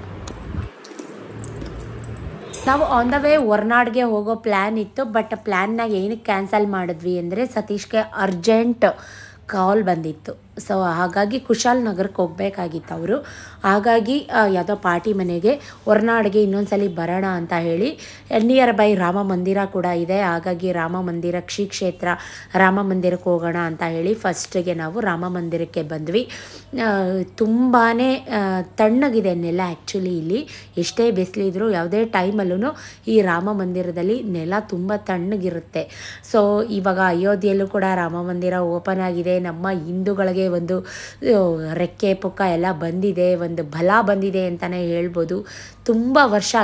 [SPEAKER 2] ನಾವು ಆನ್ ದ ವೇ ಹೊರನಾಡಿಗೆ ಹೋಗೋ ಪ್ಲ್ಯಾನ್ ಇತ್ತು. ಬಟ್ ಪ್ಲ್ಯಾನ್ನಾಗ ಏನಕ್ಕೆ ಕ್ಯಾನ್ಸಲ್ ಮಾಡಿದ್ವಿ ಅಂದರೆ ಸತೀಶ್ಗೆ ಅರ್ಜೆಂಟ್ ಕಾಲ್ ಬಂದಿತ್ತು. ಸೊ ಹಾಗಾಗಿ ಕುಶಾಲ್ ನಗರಕ್ಕೆ ಹೋಗಬೇಕಾಗಿತ್ತು ಅವರು. ಹಾಗಾಗಿ ಯಾವುದೋ ಪಾರ್ಟಿ ಮನೆಗೆ ಹೊರನಾಡಿಗೆ ಇನ್ನೊಂದ್ಸಲಿ ಬರೋಣ ಅಂತ ಹೇಳಿ ನಿಯರ್ ಬೈ ರಾಮ ಮಂದಿರ ಕೂಡ ಇದೆ. ಹಾಗಾಗಿ ರಾಮ ಮಂದಿರ ಶ್ರೀ ಕ್ಷೇತ್ರ ರಾಮ ಮಂದಿರಕ್ಕೆ ಹೋಗೋಣ ಅಂತ ಹೇಳಿ ಫಸ್ಟಿಗೆ ನಾವು ರಾಮ ಮಂದಿರಕ್ಕೆ ಬಂದ್ವಿ. ತುಂಬಾ ತಣ್ಣಗಿದೆ ನೆಲ. ಆ್ಯಕ್ಚುಲಿ ಇಲ್ಲಿ ಎಷ್ಟೇ ಬಿಸಿಲಿದ್ರು ಯಾವುದೇ ಟೈಮಲ್ಲೂ ಈ ರಾಮ ಮಂದಿರದಲ್ಲಿ ನೆಲ ತುಂಬ ತಣ್ಣಗಿರುತ್ತೆ. ಸೊ ಇವಾಗ ಅಯೋಧ್ಯೆಯಲ್ಲೂ ಕೂಡ ರಾಮ ಮಂದಿರ ಓಪನ್ ಆಗಿದೆ. ನಮ್ಮ ಹಿಂದೂಗಳಿಗೆ ಕಾಲಿಗೆ ಒಂದು ರೆಕ್ಕೆ ಪುಕ್ಕ ಎಲ್ಲ ಬಂದಿದೆ, ಒಂದು ಬಲ ಬಂದಿದೆ ಅಂತಲೇ ಹೇಳ್ಬೋದು. ತುಂಬ ವರ್ಷ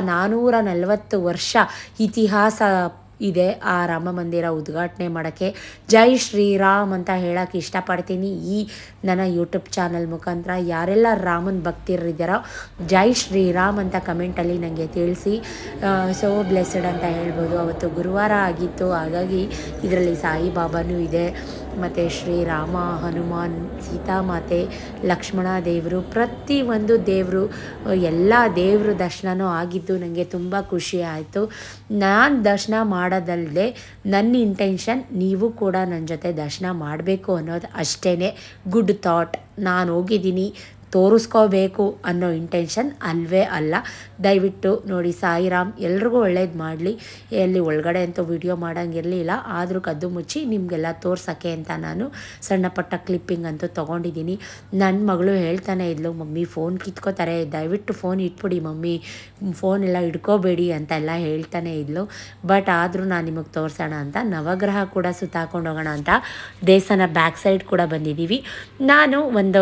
[SPEAKER 2] 440 ವರ್ಷ ಇತಿಹಾಸ ಇದೆ ಆ ರಾಮ ಮಂದಿರ ಉದ್ಘಾಟನೆ ಮಾಡೋಕ್ಕೆ. ಜೈ ಶ್ರೀರಾಮ್ ಅಂತ ಹೇಳೋಕ್ಕೆ ಇಷ್ಟಪಡ್ತೀನಿ ಈ ನನ್ನ ಯೂಟ್ಯೂಬ್ ಚಾನಲ್ ಮುಖಾಂತರ. ಯಾರೆಲ್ಲ ರಾಮನ ಭಕ್ತರಿದ್ದಾರೋ ಜೈ ಶ್ರೀರಾಮ್ ಅಂತ ಕಮೆಂಟಲ್ಲಿ ನನಗೆ ತಿಳಿಸಿ. ಸೋ ಬ್ಲೆಸ್ಸಡ್ ಅಂತ ಹೇಳ್ಬೋದು. ಅವತ್ತು ಗುರುವಾರ ಆಗಿತ್ತು, ಹಾಗಾಗಿ ಇದರಲ್ಲಿ ಸಾಯಿಬಾಬಾನೂ ಇದೆ, ಮತ್ತು ಶ್ರೀರಾಮ, ಹನುಮಾನ್, ಸೀತಾಮಾತೆ, ಲಕ್ಷ್ಮಣ ದೇವರು, ಪ್ರತಿಯೊಂದು ದೇವರು, ಎಲ್ಲ ದೇವ್ರ ದರ್ಶನವೂ ಆಗಿದ್ದು ನನಗೆ ತುಂಬ ಖುಷಿ ಆಯಿತು. ನಾನು ದರ್ಶನ ಮಾಡೋದಲ್ಲದೆ ನನ್ನ ಇಂಟೆನ್ಷನ್ ನೀವು ಕೂಡ ನನ್ನ ಜೊತೆ ದರ್ಶನ ಮಾಡಬೇಕು ಅನ್ನೋದು ಅಷ್ಟೇ. Good thought. ನಾನು ಹೋಗಿದ್ದೀನಿ, ತೋರಿಸ್ಕೋಬೇಕು ಅನ್ನೋ ಇಂಟೆನ್ಷನ್ ಅಲ್ವೇ ಅಲ್ಲ. ದಯವಿಟ್ಟು ನೋಡಿ, ಸಾಯಿರಾಮ್ ಎಲ್ರಿಗೂ ಒಳ್ಳೇದು ಮಾಡಲಿ. ಎಲ್ಲಿ ಒಳಗಡೆ ಅಂತೂ ವಿಡಿಯೋ ಮಾಡೋಂಗಿರಲಿಲ್ಲ, ಆದರೂ ಕದ್ದು ಮುಚ್ಚಿ ನಿಮಗೆಲ್ಲ ತೋರ್ಸೋಕ್ಕೆ ಅಂತ ನಾನು ಸಣ್ಣ ಪಟ್ಟ ಕ್ಲಿಪ್ಪಿಂಗ್ ಅಂತೂ ತೊಗೊಂಡಿದ್ದೀನಿ. ನನ್ನ ಮಗಳು ಹೇಳ್ತಾನೆ ಇದ್ಲು, ಮಮ್ಮಿ ಫೋನ್ ಕಿತ್ಕೋತಾರೆ, ದಯವಿಟ್ಟು ಫೋನ್ ಇಟ್ಬಿಡಿ ಮಮ್ಮಿ, ಫೋನೆಲ್ಲ ಹಿಡ್ಕೋಬೇಡಿ ಅಂತೆಲ್ಲ ಹೇಳ್ತಾನೆ ಇದ್ಲು. ಬಟ್ ಆದರೂ ನಾನು ನಿಮಗೆ ತೋರಿಸೋಣ ಅಂತ ನವಗ್ರಹ ಕೂಡ ಸುತ್ತಾಕೊಂಡು ಹೋಗೋಣ ಅಂತ ದೇವಸ್ಥಾನ ಬ್ಯಾಕ್ ಸೈಡ್ ಕೂಡ ಬಂದಿದ್ದೀವಿ. ನಾನು ಒಂದು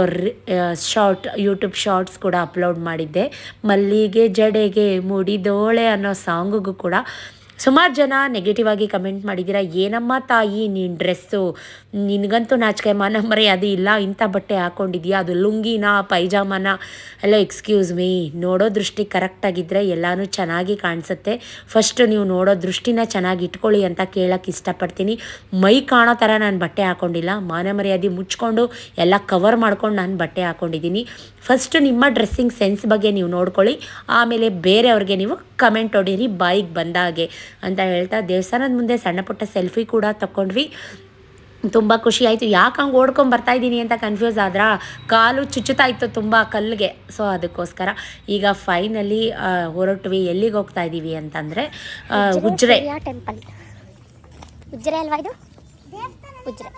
[SPEAKER 2] ಯೂಟ್ಯೂಬ್ ಶಾರ್ಟ್ಸ್ ಕೂಡ ಅಪ್ಲೋಡ್ ಮಾಡಿದ್ದೆ. ಮಲ್ಲಿಗೆ ಜಡೆಗೆ ಮುಡಿದೋಳೆ ಅನ್ನೋ ಸಾಂಗಿಗೂ ಕೂಡ ಸುಮಾರು ಜನ ನೆಗೆಟಿವ್ ಆಗಿ ಕಮೆಂಟ್ ಮಾಡಿದ್ದೀರಾ. ಏನಮ್ಮ ತಾಯಿ ನೀನು ಡ್ರೆಸ್ಸು, ನಿನಗಂತೂ ನಾಚಿಕೆ ಮಾನ ಮರ್ಯಾದೆ ಇಲ್ಲ, ಇಂಥ ಬಟ್ಟೆ ಹಾಕ್ಕೊಂಡಿದ್ಯಾ, ಅದು ಲುಂಗಿನ ಪೈಜಾಮನ ಎಲ್ಲ. ಎಕ್ಸ್ಕ್ಯೂಸ್ ಮೀ, ನೋಡೋ ದೃಷ್ಟಿ ಕರೆಕ್ಟಾಗಿದ್ದರೆ ಎಲ್ಲನೂ ಚೆನ್ನಾಗಿ ಕಾಣಿಸುತ್ತೆ. ಫಸ್ಟು ನೀವು ನೋಡೋ ದೃಷ್ಟಿನ ಚೆನ್ನಾಗಿ ಇಟ್ಕೊಳ್ಳಿ ಅಂತ ಕೇಳೋಕ್ಕೆ ಇಷ್ಟಪಡ್ತೀನಿ. ಮೈ ಕಾಣೋ ಥರ ನಾನು ಬಟ್ಟೆ ಹಾಕ್ಕೊಂಡಿಲ್ಲ, ಮಾನ ಮರ್ಯಾದೆ ಮುಚ್ಕೊಂಡು ಎಲ್ಲ ಕವರ್ ಮಾಡ್ಕೊಂಡು ನಾನು ಬಟ್ಟೆ ಹಾಕ್ಕೊಂಡಿದ್ದೀನಿ. ಫಸ್ಟು ನಿಮ್ಮ ಡ್ರೆಸ್ಸಿಂಗ್ ಸೆನ್ಸ್ ಬಗ್ಗೆ ನೀವು ನೋಡ್ಕೊಳ್ಳಿ, ಆಮೇಲೆ ಬೇರೆಯವ್ರಿಗೆ ನೀವು ಕಮೆಂಟ್ ಹೊಡೀರಿ ಬಾಯಿಗೆ ಬಂದಾಗೆ ಅಂತ ಹೇಳ್ತಾ ದೇವಸ್ಥಾನದ ಮುಂದೆ ಸಣ್ಣ ಪುಟ್ಟ ಸೆಲ್ಫಿ ಕೂಡ ತಗೊಂಡ್ವಿ. ತುಂಬ ಖುಷಿ ಆಯಿತು. ಯಾಕೆ ಹಂಗೆ ಓಡ್ಕೊಂಡು ಬರ್ತಾಯಿದ್ದೀನಿ ಅಂತ ಕನ್ಫ್ಯೂಸ್ ಆದ್ರಾ, ಕಾಲು ಚುಚ್ಚುತ್ತಾ ಇತ್ತು ತುಂಬ ಕಲ್ಲಿಗೆ. ಸೊ ಅದಕ್ಕೋಸ್ಕರ ಈಗ ಫೈನಲಿ ಹೊರಟ್ವಿ. ಎಲ್ಲಿಗೆ ಹೋಗ್ತಾ ಇದ್ದೀವಿ ಅಂತಂದರೆ ಉಜ್ರೆ
[SPEAKER 1] ಟೆಂಪಲ್. ಉಜ್ರೆ ಅಲ್ವಾ ಇದು? ಉಜ್ರೆ.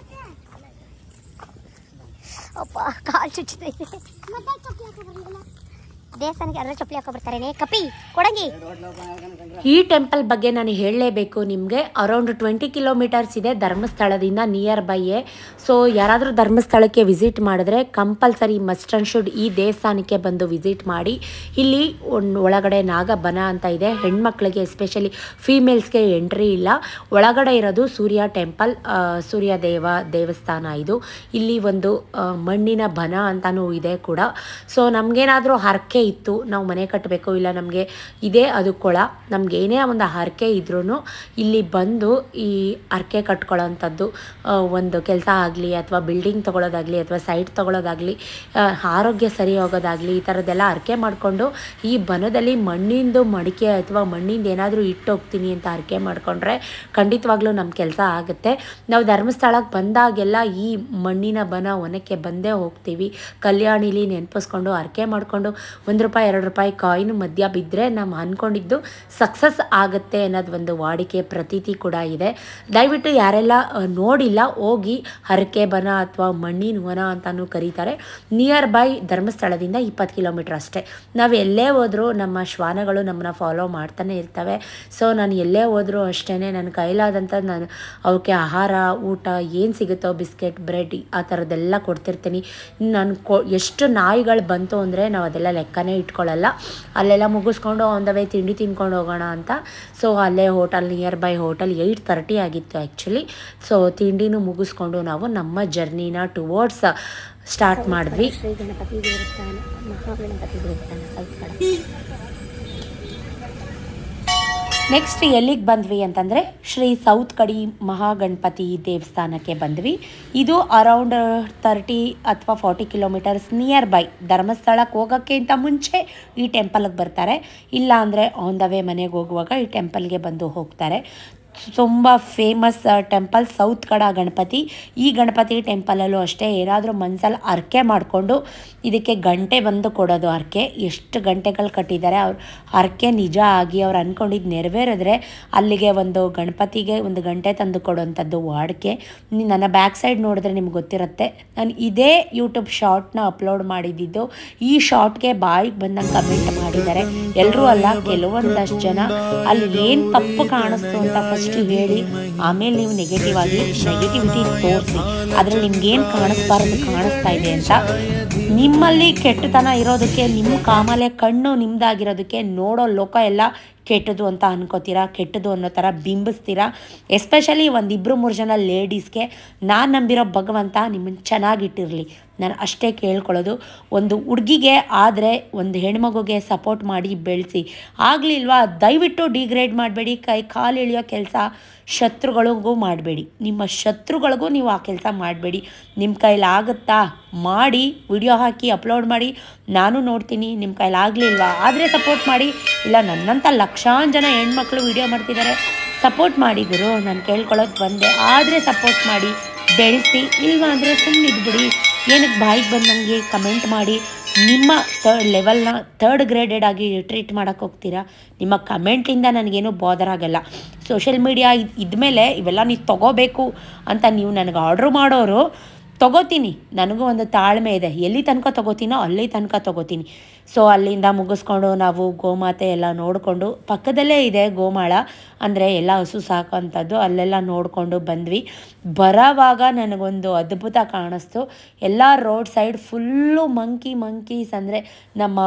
[SPEAKER 1] ಅಪ್ಪ ಕಾಲು ಚುಚ್ಚುತ್ತೈತೆ. ದೇವಸ್ಥಾನಕ್ಕೆ ಯಾರು ಚಪ್ಪಲಿ ಹಾಕೋ ಬರ್ತಾರೆ ಕಪಿ ಕೊಡಂಗಿ.
[SPEAKER 2] ಈ ಟೆಂಪಲ್ ಬಗ್ಗೆ ನಾನು ಹೇಳಲೇಬೇಕು ನಿಮಗೆ. ಅರೌಂಡ್ 20 ಕಿಲೋಮೀಟರ್ಸ್ ಇದೆ ಧರ್ಮಸ್ಥಳದಿಂದ, ನಿಯರ್ ಬೈಯೇ. ಸೊ ಯಾರಾದರೂ ಧರ್ಮಸ್ಥಳಕ್ಕೆ ವಿಸಿಟ್ ಮಾಡಿದ್ರೆ ಕಂಪಲ್ಸರಿ ಮಸ್ಟ್ ಆ್ಯಂಡ್ ಶುಡ್ ಈ ದೇವಸ್ಥಾನಕ್ಕೆ ಬಂದು ವಿಸಿಟ್ ಮಾಡಿ. ಇಲ್ಲಿ ಒಳಗಡೆ ನಾಗಬನ ಅಂತ ಇದೆ. ಹೆಣ್ಮಕ್ಳಿಗೆ ಎಸ್ಪೆಷಲಿ ಫೀಮೇಲ್ಸ್ಗೆ ಎಂಟ್ರಿ ಇಲ್ಲ. ಒಳಗಡೆ ಇರೋದು ಸೂರ್ಯ ಟೆಂಪಲ್, ಸೂರ್ಯ ದೇವಸ್ಥಾನ ಇದು. ಇಲ್ಲಿ ಒಂದು ಮಣ್ಣಿನ ಬನ ಅಂತಲೂ ಇದೆ ಕೂಡ. ಸೊ ನಮಗೇನಾದರೂ ಹರಕೆ ಇತ್ತು, ನಾವು ಮನೆ ಕಟ್ಟಬೇಕು, ಇಲ್ಲ ನಮಗೆ ಇದೇ ಅದು ಕೊಳ, ನಮ್ಗೆ ಏನೇ ಒಂದು ಹರಕೆ ಇದ್ರೂ ಇಲ್ಲಿ ಬಂದು ಈ ಹರಕೆ ಕಟ್ಕೊಳ್ಳೋಂಥದ್ದು, ಒಂದು ಕೆಲಸ ಆಗಲಿ ಅಥವಾ ಬಿಲ್ಡಿಂಗ್ ತೊಗೊಳೋದಾಗಲಿ ಅಥವಾ ಸೈಟ್ ತೊಗೊಳೋದಾಗಲಿ, ಆರೋಗ್ಯ ಸರಿ ಹೋಗೋದಾಗಲಿ, ಈ ಥರದ್ದೆಲ್ಲ ಹರಕೆ ಮಾಡಿಕೊಂಡು ಈ ಬನದಲ್ಲಿ ಮಣ್ಣಿಂದು ಮಡಿಕೆ ಅಥವಾ ಮಣ್ಣಿಂದ ಏನಾದರೂ ಇಟ್ಟು ಹೋಗ್ತೀನಿ ಅಂತ ಹರಕೆ ಮಾಡಿಕೊಂಡ್ರೆ ಖಂಡಿತವಾಗ್ಲೂ ನಮ್ಮ ಕೆಲಸ ಆಗುತ್ತೆ. ನಾವು ಧರ್ಮಸ್ಥಳಕ್ಕೆ ಬಂದಾಗೆಲ್ಲ ಈ ಮಣ್ಣಿನ ಬನ ಒನಕ್ಕೆ ಬಂದೇ ಹೋಗ್ತೀವಿ. ಕಲ್ಯಾಣಿಲಿ ನೆನಪಿಸ್ಕೊಂಡು ಹರಕೆ ಮಾಡಿಕೊಂಡು ₹1 ₹2 ಕಾಯಿನ್ ಮಧ್ಯ ಬಿದ್ದರೆ ನಾವು ಅಂದ್ಕೊಂಡಿದ್ದು ಸಕ್ಸಸ್ ಆಗುತ್ತೆ ಅನ್ನೋದು ಒಂದು ವಾಡಿಕೆ ಪ್ರತೀತಿ ಕೂಡ ಇದೆ. ದಯವಿಟ್ಟು ಯಾರೆಲ್ಲ ನೋಡಿಲ್ಲ ಹೋಗಿ. ಹರಕೆ ಬನ ಅಥವಾ ಮಣ್ಣಿನ ವನ ಅಂತಲೂ ಕರೀತಾರೆ. ನಿಯರ್ ಬೈ ಧರ್ಮಸ್ಥಳದಿಂದ 20 ಕಿಲೋಮೀಟ್ರ್ ಅಷ್ಟೇ. ನಾವು ಎಲ್ಲೇ ಹೋದರೂ ನಮ್ಮ ಶ್ವಾನಗಳು ನಮ್ಮನ್ನ ಫಾಲೋ ಮಾಡ್ತಾನೆ ಇರ್ತವೆ. ಸೊ ನಾನು ಎಲ್ಲೇ ಹೋದರೂ ಅಷ್ಟೇ ನನ್ನ ಕೈಲಾದಂಥ ನಾನು ಅವಕ್ಕೆ ಆಹಾರ, ಊಟ ಏನು ಸಿಗುತ್ತೋ, ಬಿಸ್ಕೆಟ್, ಬ್ರೆಡ್ ಆ ಥರದ್ದೆಲ್ಲ ಕೊಡ್ತಿರ್ತೀನಿ. ನಾನು ಎಷ್ಟು ನಾಯಿಗಳು ಬಂತು ಅಂದರೆ ನಾವು ಅದೆಲ್ಲ ಲೆಕ್ಕನೇ ಇಟ್ಕೊಳ್ಳಲ್ಲ. ಅಲ್ಲೆಲ್ಲ ಮುಗಿಸ್ಕೊಂಡು ಒಂದವೇ ತಿಂಡಿ ತಿನ್ಕೊಂಡು ಹೋಗೋಣ ಅಂತ. ಸೊ ಅಲ್ಲೇ ಹೋಟೆಲ್, ನಿಯರ್ ಬೈ ಹೋಟೆಲ್ 8:30 ಆಗಿತ್ತು ಆ್ಯಕ್ಚುಲಿ. ಸೊ ತಿಂಡಿನೂ ಮುಗಿಸ್ಕೊಂಡು ನಾವು ನಮ್ಮ ಜರ್ನಿನ ಟುವರ್ಡ್ಸ್ ಸ್ಟಾರ್ಟ್ ಮಾಡಿದ್ವಿ.
[SPEAKER 1] ಶ್ರೀ ಗಣಪತಿ ದೇವಸ್ಥಾನ, ಮಹಾಗಣಪತಿ ದೇವಸ್ಥಾನ ಸೌತ್ ಕಡೆ.
[SPEAKER 2] ನೆಕ್ಸ್ಟ್ ಎಲ್ಲಿಗೆ ಬಂದ್ವಿ ಅಂತಂದರೆ ಶ್ರೀ ಸೌತ್ ಕಡಿ ಮಹಾಗಣಪತಿ ದೇವಸ್ಥಾನಕ್ಕೆ ಬಂದ್ವಿ. ಇದು ಅರೌಂಡ್ 30 ಅಥವಾ 40 ಕಿಲೋಮೀಟರ್ಸ್ ನಿಯರ್ ಬೈ. ಧರ್ಮಸ್ಥಳಕ್ಕೆ ಹೋಗೋಕ್ಕಿಂತ ಮುಂಚೆ ಈ ಟೆಂಪಲ್ಗೆ ಬರ್ತಾರೆ, ಇಲ್ಲ ಅಂದರೆ ಆನ್ ದ ವೇ ಮನೆಗೆ ಹೋಗುವಾಗ ಈ ಟೆಂಪಲ್ಗೆ ಬಂದು ಹೋಗ್ತಾರೆ. ತುಂಬ ಫೇಮಸ್ ಟೆಂಪಲ್ ಸೌತ್ ಕಡ ಗಣಪತಿ. ಈ ಗಣಪತಿ ಟೆಂಪಲಲ್ಲೂ ಅಷ್ಟೇ ಏನಾದರೂ ಮನಸ್ಸಲ್ಲಿ ಹರಕೆ ಮಾಡಿಕೊಂಡು ಇದಕ್ಕೆ ಗಂಟೆ ಬಂದು ಕೊಡೋದು. ಹರಕೆ ಎಷ್ಟು ಗಂಟೆಗಳು ಕಟ್ಟಿದ್ದಾರೆ, ಅವ್ರು ಹರಕೆ ನಿಜ ಆಗಿ ಅವ್ರು ಅಂದ್ಕೊಂಡಿದ್ದು ನೆರವೇರಿದ್ರೆ ಅಲ್ಲಿಗೆ ಒಂದು ಗಣಪತಿಗೆ ಒಂದು ಗಂಟೆ ತಂದು ಕೊಡೋವಂಥದ್ದು ವಾಡಿಕೆ. ನನ್ನ ಬ್ಯಾಕ್ ಸೈಡ್ ನೋಡಿದ್ರೆ ನಿಮ್ಗೆ ಗೊತ್ತಿರುತ್ತೆ. ನಾನು ಇದೇ ಯೂಟ್ಯೂಬ್ ಶಾರ್ಟ್ನ ಅಪ್ಲೋಡ್ ಮಾಡಿದ್ದು. ಈ ಶಾರ್ಟ್ಗೆ ಬಾಯಿಗೆ ಬಂದಂಗೆ ಕಮೆಂಟ್ ಮಾಡಿದ್ದಾರೆ. ಎಲ್ಲರೂ ಅಲ್ಲ, ಕೆಲವೊಂದಷ್ಟು ಜನ ಅಲ್ಲಿ ಏನು ತಪ್ಪು ಕಾಣಿಸ್ತು ಅಂತ ಫಸ್ಟ್ ಹೇಳಿ, ಆಮೇಲೆ ನೀವು ನೆಗೆಟಿವಿಟಿ ತೋರಿಸಿ. ಅದರಲ್ಲಿ ನಿಮ್ಗೇನು ಕಾಣಿಸ್ಬಾರ್ದು ಕಾಣಿಸ್ತಾ ಇದೆ ಅಂತ. ನಿಮ್ಮಲ್ಲಿ ಕೆಟ್ಟತನ ಇರೋದಕ್ಕೆ, ನಿಮ್ಮ ಕಾಮಲೆ ಕಣ್ಣು ನಿಮ್ಮದಾಗಿರೋದಕ್ಕೆ ನೋಡೋ ಲೋಕ ಎಲ್ಲ ಕೆಟ್ಟದು ಅಂತ ಅನ್ಕೋತೀರಾ, ಕೆಟ್ಟದು ಅನ್ನೋ ಥರ ಬಿಂಬಿಸ್ತೀರಾ. ಎಸ್ಪೆಷಲಿ ಒಂದಿಬ್ಬರು 3 ಜನ ಲೇಡೀಸ್ಗೆ ನಾನು ನಂಬಿರೋ ಭಗವಂತ ನಿಮ್ಮನ್ನು ಚೆನ್ನಾಗಿಟ್ಟಿರಲಿ. ನಾನು ಅಷ್ಟೇ ಕೇಳ್ಕೊಳ್ಳೋದು. ಒಂದು ಹುಡುಗಿಗೆ ಆದರೆ ಒಂದು ಹೆಣ್ಮಗುಗೆ ಸಪೋರ್ಟ್ ಮಾಡಿ ಬೆಳೆಸಿ. ಆಗಲಿಲ್ವಾ, ದಯವಿಟ್ಟು ಡಿಗ್ರೇಡ್ ಮಾಡಬೇಡಿ. ಕೈ ಕಾಲು ಇಳಿಯೋ ಕೆಲಸ ಶತ್ರುಗಳಿಗೂ ಮಾಡಬೇಡಿ. ನಿಮ್ಮ ಶತ್ರುಗಳಿಗೂ ನೀವು ಆ ಕೆಲಸ ಮಾಡಬೇಡಿ. ನಿಮ್ಮ ಕೈಲಾಗುತ್ತಾ ಮಾಡಿ, ವಿಡಿಯೋ ಹಾಕಿ ಅಪ್ಲೋಡ್ ಮಾಡಿ, ನಾನು ನೋಡ್ತೀನಿ. ನಿಮ್ಮ ಕೈಲಾಗಲಿಲ್ವಾ ಆದರೆ ಸಪೋರ್ಟ್ ಮಾಡಿ. ಇಲ್ಲ, ನನ್ನಂಥ ಲಕ್ಷಾಂತರ ಜನ ಹೆಣ್ಮಕ್ಳು ವಿಡಿಯೋ ಮಾಡ್ತಿದ್ದಾರೆ, ಸಪೋರ್ಟ್ ಮಾಡಿ ಗುರು. ನಾನು ಕೇಳ್ಕೊಳ್ಳೋದು ಬಂದೆ, ಆದರೆ ಸಪೋರ್ಟ್ ಮಾಡಿ, ಬೆಳೆಸಿ. ಇಲ್ವಾ ಅಂದರೆ ಸುಮ್ಮನೆ ಇದ್ಬಿಡಿ. ಏನಕ್ಕೆ ಬಾಯಿಗೆ ಬಂದಂಗೆ ಕಮೆಂಟ್ ಮಾಡಿ ನಿಮ್ಮ ಲೆವೆಲ್ನ 3rd ಗ್ರೇಡೆಡ್ ಆಗಿ ಟ್ರೀಟ್ ಮಾಡೋಕ್ಕೆ ಹೋಗ್ತೀರಾ? ನಿಮ್ಮ ಕಮೆಂಟಿಂದ ನನಗೇನು ಬಾದರ್ ಆಗಲ್ಲ. ಸೋಷಿಯಲ್ ಮೀಡಿಯಾ ಇದ್ಮೇಲೆ ಇವೆಲ್ಲ ನೀವು ತೊಗೋಬೇಕು ಅಂತ ನೀವು ನನಗೆ ಆರ್ಡ್ರ್ ಮಾಡೋರು ತೊಗೋತೀನಿ. ನನಗೂ ಒಂದು ತಾಳ್ಮೆ ಇದೆ. ಎಲ್ಲಿ ತನಕ ತೊಗೋತೀನೋ ಅಲ್ಲಿ ತನಕ ತೊಗೋತೀನಿ. ಸೊ ಅಲ್ಲಿಂದ ಮುಗಿಸ್ಕೊಂಡು ನಾವು ಗೋಮಾತೆ ಎಲ್ಲ ನೋಡಿಕೊಂಡು, ಪಕ್ಕದಲ್ಲೇ ಇದೆ ಗೋಮಾಳ, ಅಂದರೆ ಎಲ್ಲ ಹಸು ಸಾಕೋಂಥದ್ದು. ಅಲ್ಲೆಲ್ಲ ನೋಡಿಕೊಂಡು ಬಂದ್ವಿ. ಬರೋವಾಗ ನನಗೊಂದು ಅದ್ಭುತ ಕಾಣಿಸ್ತು. ಎಲ್ಲ ರೋಡ್ ಸೈಡ್ ಫುಲ್ಲು ಮಂಕೀಸ್, ಅಂದರೆ ನಮ್ಮ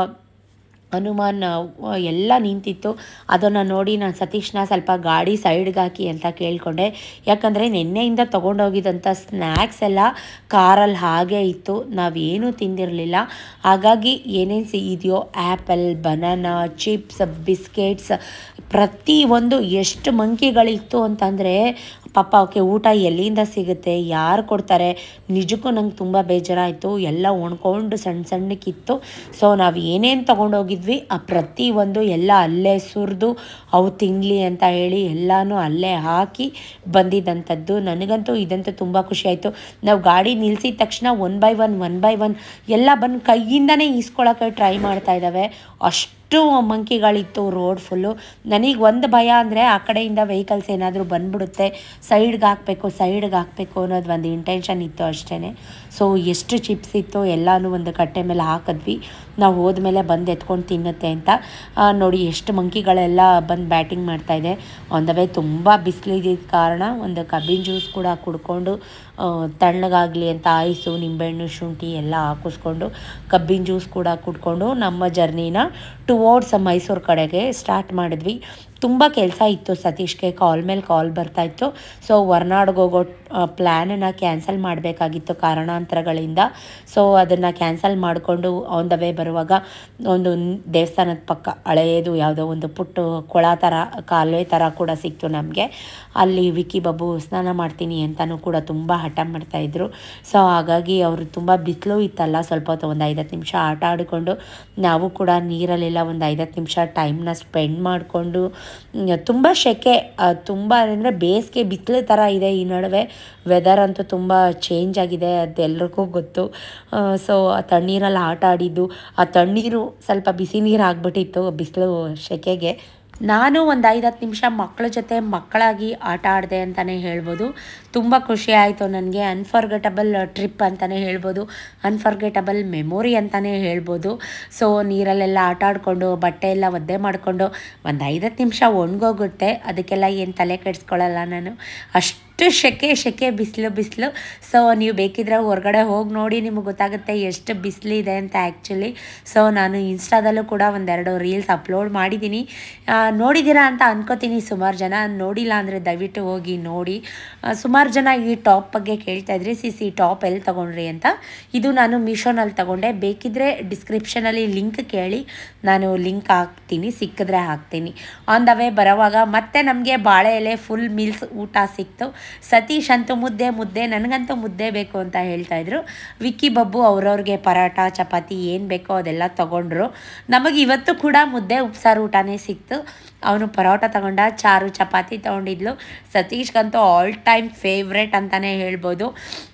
[SPEAKER 2] ಹನುಮಾನ್ ಎಲ್ಲ ನಿಂತಿತ್ತು. ಅದನ್ನು ನೋಡಿ ನಾನು ಸತೀಶ್ನ ಸ್ವಲ್ಪ ಗಾಡಿ ಸೈಡ್ಗೆ ಹಾಕಿ ಅಂತ ಕೇಳಿಕೊಂಡೆ. ಯಾಕಂದರೆ ನಿನ್ನೆಯಿಂದ ತೊಗೊಂಡೋಗಿದ್ದಂಥ ಸ್ನ್ಯಾಕ್ಸ್ ಎಲ್ಲ ಕಾರಲ್ಲಿ ಹಾಗೇ ಇತ್ತು, ನಾವೇನೂ ತಿಂದಿರಲಿಲ್ಲ. ಹಾಗಾಗಿ ಏನೇನು ಇದೆಯೋ ಆ್ಯಪಲ್, ಬನಾನಾ, ಚಿಪ್ಸ್, ಬಿಸ್ಕೆಟ್ಸ್, ಪ್ರತಿಯೊಂದು ಎಷ್ಟು ಮಂಕಿಗಳಿತ್ತು ಅಂತಂದರೆ ಪಾಪ ಅವಕ್ಕೆ ಊಟ ಎಲ್ಲಿಂದ ಸಿಗುತ್ತೆ, ಯಾರು ಕೊಡ್ತಾರೆ? ನಿಜಕ್ಕೂ ನಂಗೆ ತುಂಬ ಬೇಜಾರಾಯಿತು. ಎಲ್ಲ ಒಣ್ಕೊಂಡು ಸಣ್ಣಕ್ಕಿತ್ತು. ಸೊ ನಾವು ಏನೇನು ತೊಗೊಂಡೋಗಿದ್ವಿ ಆ ಪ್ರತಿಯೊಂದು ಎಲ್ಲ ಅಲ್ಲೇ ಸುರಿದು ಅವು ತಿನ್ನಲಿ ಅಂತ ಹೇಳಿ ಎಲ್ಲನೂ ಅಲ್ಲೇ ಹಾಕಿ ಬಂದಿದ್ದಂಥದ್ದು. ನನಗಂತೂ ಇದಂತೂ ತುಂಬ ಖುಷಿಯಾಯಿತು. ನಾವು ಗಾಡಿ ನಿಲ್ಲಿಸಿದ ತಕ್ಷಣ ಒನ್ ಬೈ ಒನ್ ಎಲ್ಲ ಬಂದು ಕೈಯಿಂದನೇ ಈಸ್ಕೊಳ್ಳೋಕ್ಕೆ ಟ್ರೈ ಮಾಡ್ತಾ ಇದ್ದಾವೆ. ಅಷ್ಟು ಮಂಕಿಗಳಿತ್ತು ರೋಡ್ ಫುಲ್ಲು. ನನಗೆ ಒಂದು ಭಯ ಅಂದರೆ ಆ ಕಡೆಯಿಂದ ವೆಹಿಕಲ್ಸ್ ಏನಾದರೂ ಬಂದ್ಬಿಡುತ್ತೆ, ಸೈಡ್ಗೆ ಹಾಕಬೇಕು ಅನ್ನೋದು ಒಂದು ಇಂಟೆನ್ಷನ್ ಇತ್ತು ಅಷ್ಟೇ. ಸೊ ಎಷ್ಟು ಚಿಪ್ಸ್ ಇತ್ತು ಎಲ್ಲನೂ ಒಂದು ಕಟ್ಟೆ ಮೇಲೆ ಹಾಕಿದ್ವಿ. ನಾವು ಹೋದ್ಮೇಲೆ ಬಂದು ಎತ್ಕೊಂಡು ತಿನ್ನುತ್ತೆ ಅಂತ. ನೋಡಿ ಎಷ್ಟು ಮಂಕಿಗಳೆಲ್ಲ ಬಂದು ಬ್ಯಾಟಿಂಗ್ ಮಾಡ್ತಾಯಿದೆ. ಆನ್ ದ ವೇ ತುಂಬ ಬಿಸಿಲಿದ್ದ ಕಾರಣ ಒಂದು ಕಬ್ಬಿನ ಜ್ಯೂಸ್ ಕೂಡ ಕುಡ್ಕೊಂಡು ತಣ್ಣಗಾಗಲಿ ಅಂತ ಐಸು, ನಿಂಬೆಹಣ್ಣು, ಶುಂಠಿ ಎಲ್ಲ ಹಾಕಿಸ್ಕೊಂಡು ಕಬ್ಬಿನ ಜ್ಯೂಸ್ ಕೂಡ ಕುಡ್ಕೊಂಡು ನಮ್ಮ ಜರ್ನಿನ ಟುವರ್ಡ್ಸ್ ಮೈಸೂರು ಕಡೆಗೆ ಸ್ಟಾರ್ಟ್ ಮಾಡಿದ್ವಿ. ತುಂಬ ಕೆಲಸ ಇತ್ತು ಸತೀಶ್ಗೆ, ಕಾಲ್ ಮೇಲೆ ಕಾಲ್ ಬರ್ತಾಯಿತ್ತು. ಸೊ ಹೊರ್ನಾಡಿಗೆ ಹೋಗೋ ಪ್ಲ್ಯಾನನ್ನು ಕ್ಯಾನ್ಸಲ್ ಮಾಡಬೇಕಾಗಿತ್ತು ಕಾರಣಾಂತರಗಳಿಂದ. ಸೊ ಅದನ್ನು ಕ್ಯಾನ್ಸಲ್ ಮಾಡಿಕೊಂಡು ಆನ್ ದ ವೇ ಬರುವಾಗ ಒಂದು ದೇವಸ್ಥಾನದ ಪಕ್ಕ ಹಳೆಯದು ಯಾವುದೋ ಒಂದು ಪುಟ್ಟ ಕೊಳ ಥರ, ಕಾಲುವೆ ಥರ ಕೂಡ ಸಿಕ್ತು ನಮಗೆ. ಅಲ್ಲಿ ವಿಕ್ಕಿ ಬಾಬು ಸ್ನಾನ ಮಾಡ್ತೀನಿ ಅಂತಲೂ ಕೂಡ ತುಂಬ ಹಠ ಮಾಡ್ತಾಯಿದ್ರು. ಸೊ ಹಾಗಾಗಿ ಅವರು ತುಂಬ ಬಿಸಿಲು ಇತ್ತಲ್ಲ, ಸ್ವಲ್ಪ ಹೊತ್ತು ಒಂದು 5-10 ನಿಮಿಷ ಆಟ ಆಡಿಕೊಂಡು ನಾವು ಕೂಡ ನೀರಲ್ಲೆಲ್ಲ ಒಂದು 5-10 ನಿಮಿಷ ಟೈಮ್ನ ಸ್ಪೆಂಡ್ ಮಾಡಿಕೊಂಡು. ತುಂಬ ಸೆಕೆ, ತುಂಬ ಅಂದರೆ ಬೇಸಿಗೆ ಬಿಸಿಲು ಥರ ಇದೆ ಈ ನಡುವೆ. ವೆದರ್ ಅಂತೂ ತುಂಬ ಚೇಂಜ್ ಆಗಿದೆ, ಅದೆಲ್ಲರಿಗೂ ಗೊತ್ತು. ಸೊ ಆ ತಣ್ಣೀರಲ್ಲಿ ಆಟ ಆಡಿದ್ದು, ಆ ತಣ್ಣೀರು ಸ್ವಲ್ಪ ಬಿಸಿ ನೀರು ಆಗಿಬಿಟ್ಟಿತ್ತು ಬಿಸಿಲು ಸೆಕೆಗೆ. ನಾನು ಒಂದು 5-10 ನಿಮಿಷ ಮಕ್ಕಳ ಜೊತೆ ಮಕ್ಕಳಾಗಿ ಆಟ ಆಡಿದೆ ಅಂತಲೇ ಹೇಳ್ಬೋದು. ತುಂಬ ಖುಷಿ ಆಯಿತು ನನಗೆ. ಅನ್ಫರ್ಗೆಟಬಲ್ ಟ್ರಿಪ್ ಅಂತಲೇ ಹೇಳ್ಬೋದು, ಅನ್ಫರ್ಗೆಟಬಲ್ ಮೆಮೊರಿ ಅಂತಲೇ ಹೇಳ್ಬೋದು. ಸೊ ನೀರಲ್ಲೆಲ್ಲ ಆಟ ಆಡಿಕೊಂಡು ಬಟ್ಟೆ ಎಲ್ಲ ಒದ್ದೆ ಮಾಡಿಕೊಂಡು ಒಂದು 5-10 ನಿಮಿಷ ಒಣಗೋಗುತ್ತೆ. ಅದಕ್ಕೆಲ್ಲ ಏನು ತಲೆ ಕೆಡಿಸ್ಕೊಳ್ಳಲ್ಲ ನಾನು. ಅಷ್ಟು ಸೆಕೆ ಬಿಸಿಲು. ಸೊ ನೀವು ಬೇಕಿದ್ರೆ ಹೊರಗಡೆ ಹೋಗಿ ನೋಡಿ, ನಿಮಗೆ ಗೊತ್ತಾಗುತ್ತೆ ಎಷ್ಟು ಬಿಸಿಲಿದೆ ಅಂತ ಆ್ಯಕ್ಚುಲಿ. ಸೊ ನಾನು ಇನ್ಸ್ಟಾದಲ್ಲೂ ಕೂಡ 1-2 ರೀಲ್ಸ್ ಅಪ್ಲೋಡ್ ಮಾಡಿದ್ದೀನಿ, ನೋಡಿದ್ದೀರಾ ಅಂತ ಅನ್ಕೋತೀನಿ. ಸುಮಾರು ಜನ ನೋಡಿಲ್ಲ ಅಂದರೆ ದಯವಿಟ್ಟು ಹೋಗಿ ನೋಡಿ. ಸುಮಾರು ಜನ ಈ ಟಾಪ್ ಬಗ್ಗೆ ಕೇಳ್ತಾಯಿದ್ರಿ, ಸಿ ಟಾಪ್ ಎಲ್ಲಿ ತೊಗೊಂಡ್ರಿ ಅಂತ. ಇದು ನಾನು ಮೀಶೋನಲ್ಲಿ ತೊಗೊಂಡೆ. ಬೇಕಿದ್ದರೆ ಡಿಸ್ಕ್ರಿಪ್ಷನಲ್ಲಿ ಲಿಂಕ್ ಕೇಳಿ, ನಾನು ಲಿಂಕ್ ಹಾಕ್ತೀನಿ, ಸಿಕ್ಕಿದ್ರೆ ಹಾಕ್ತೀನಿ. ಆನ್ ದ ವೇ ಬರೋವಾಗ ಮತ್ತೆ ನಮಗೆ ಬಾಳೆ ಎಲೆ ಫುಲ್ ಮೀಲ್ಸ್ ಊಟ ಸಿಕ್ತು. ಸತೀಶ್ ಅಂತೂ ಮುದ್ದೆ, ನನಗಂತೂ ಮುದ್ದೆ ಬೇಕು ಅಂತ ಹೇಳ್ತಾಯಿದ್ರು. ವಿಕ್ಕಿ ಬಬ್ಬು ಅವ್ರವ್ರಿಗೆ ಪರಾಟ, ಚಪಾತಿ ಏನು ಬೇಕೋ ಅದೆಲ್ಲ ತೊಗೊಂಡ್ರು. ನಮಗೆ ಇವತ್ತು ಕೂಡ ಮುದ್ದೆ ಉಪ್ಸಾರು ಊಟನೇ ಸಿಕ್ತು. ಅವನು ಪರೋಟ ತಗೊಂಡ, ಚಾರು ಚಪಾತಿ ತೊಗೊಂಡಿದ್ಲು. ಸತೀಶ್ಗಂತೂ ಆಲ್ ಟೈಮ್ ಫೇವ್ರೆಟ್ ಅಂತಲೇ ಹೇಳ್ಬೋದು.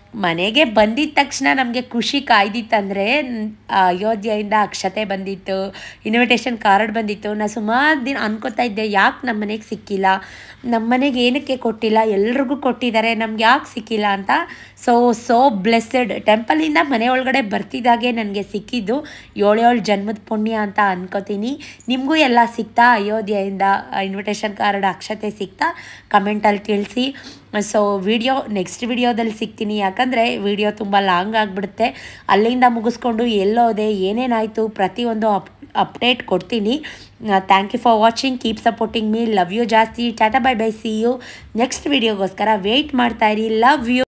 [SPEAKER 2] ಮನೆಗೆ ಬಂದಿದ್ದ ತಕ್ಷಣ ನಮಗೆ ಖುಷಿ ಕಾಯ್ದಿತ್ತಂದರೆ ಅಯೋಧ್ಯೆಯಿಂದ ಅಕ್ಷತೆ ಬಂದಿತ್ತು, ಇನ್ವಿಟೇಷನ್ ಕಾರ್ಡ್ ಬಂದಿತ್ತು. ನಾನು ಸುಮಾರು ದಿನ ಅನ್ಕೋತಾ ಇದ್ದೆ ಯಾಕೆ ನಮ್ಮ ಮನೆಗೆ ಸಿಕ್ಕಿಲ್ಲ, ನಮ್ಮ ಮನೆಗೆ ಏನಕ್ಕೆ ಕೊಟ್ಟಿಲ್ಲ, ಎಲ್ರಿಗೂ ಕೊಟ್ಟಿದ್ದಾರೆ, ನಮ್ಗೆ ಯಾಕೆ ಸಿಕ್ಕಿಲ್ಲ ಅಂತ. So blessed. ಟೆಂಪಲಿಂದ ಮನೆ ಒಳಗಡೆ ಬರ್ತಿದ್ದಾಗೆ ನನಗೆ ಸಿಕ್ಕಿದ್ದು 7 ಜನ್ಮದ ಪುಣ್ಯ ಅಂತ ಅನ್ಕೋತೀನಿ. ನಿಮಗೂ ಎಲ್ಲ ಸಿಗ್ತಾ ಅಯೋಧ್ಯೆಯಿಂದ ಇನ್ವಿಟೇಷನ್ ಕಾರ್ಡ್ ಅಕ್ಷತೆ ಸಿಗ್ತಾ ಕಮೆಂಟಲ್ಲಿ ತಿಳಿಸಿ. ಸೊ ನೆಕ್ಸ್ಟ್ ವಿಡಿಯೋದಲ್ಲಿ ಸಿಗ್ತೀನಿ, ಯಾಕಂದರೆ ವಿಡಿಯೋ ತುಂಬ ಲಾಂಗ್ ಆಗಿಬಿಡುತ್ತೆ. ಅಲ್ಲಿಂದ ಮುಗಿಸ್ಕೊಂಡು ಎಲ್ಲೋದೆ ಏನೇನಾಯಿತು ಪ್ರತಿಯೊಂದು ಅಪ್ಡೇಟ್ ಕೊಡ್ತೀನಿ. Thank you for watching, keep supporting me, love you ಜಾಸ್ತಿ. Tata bye bye, see you next ವಿಡಿಯೋಗೋಸ್ಕರ ವೆಯ್ಟ್ ಮಾಡ್ತಾಯಿರಿ. Love you.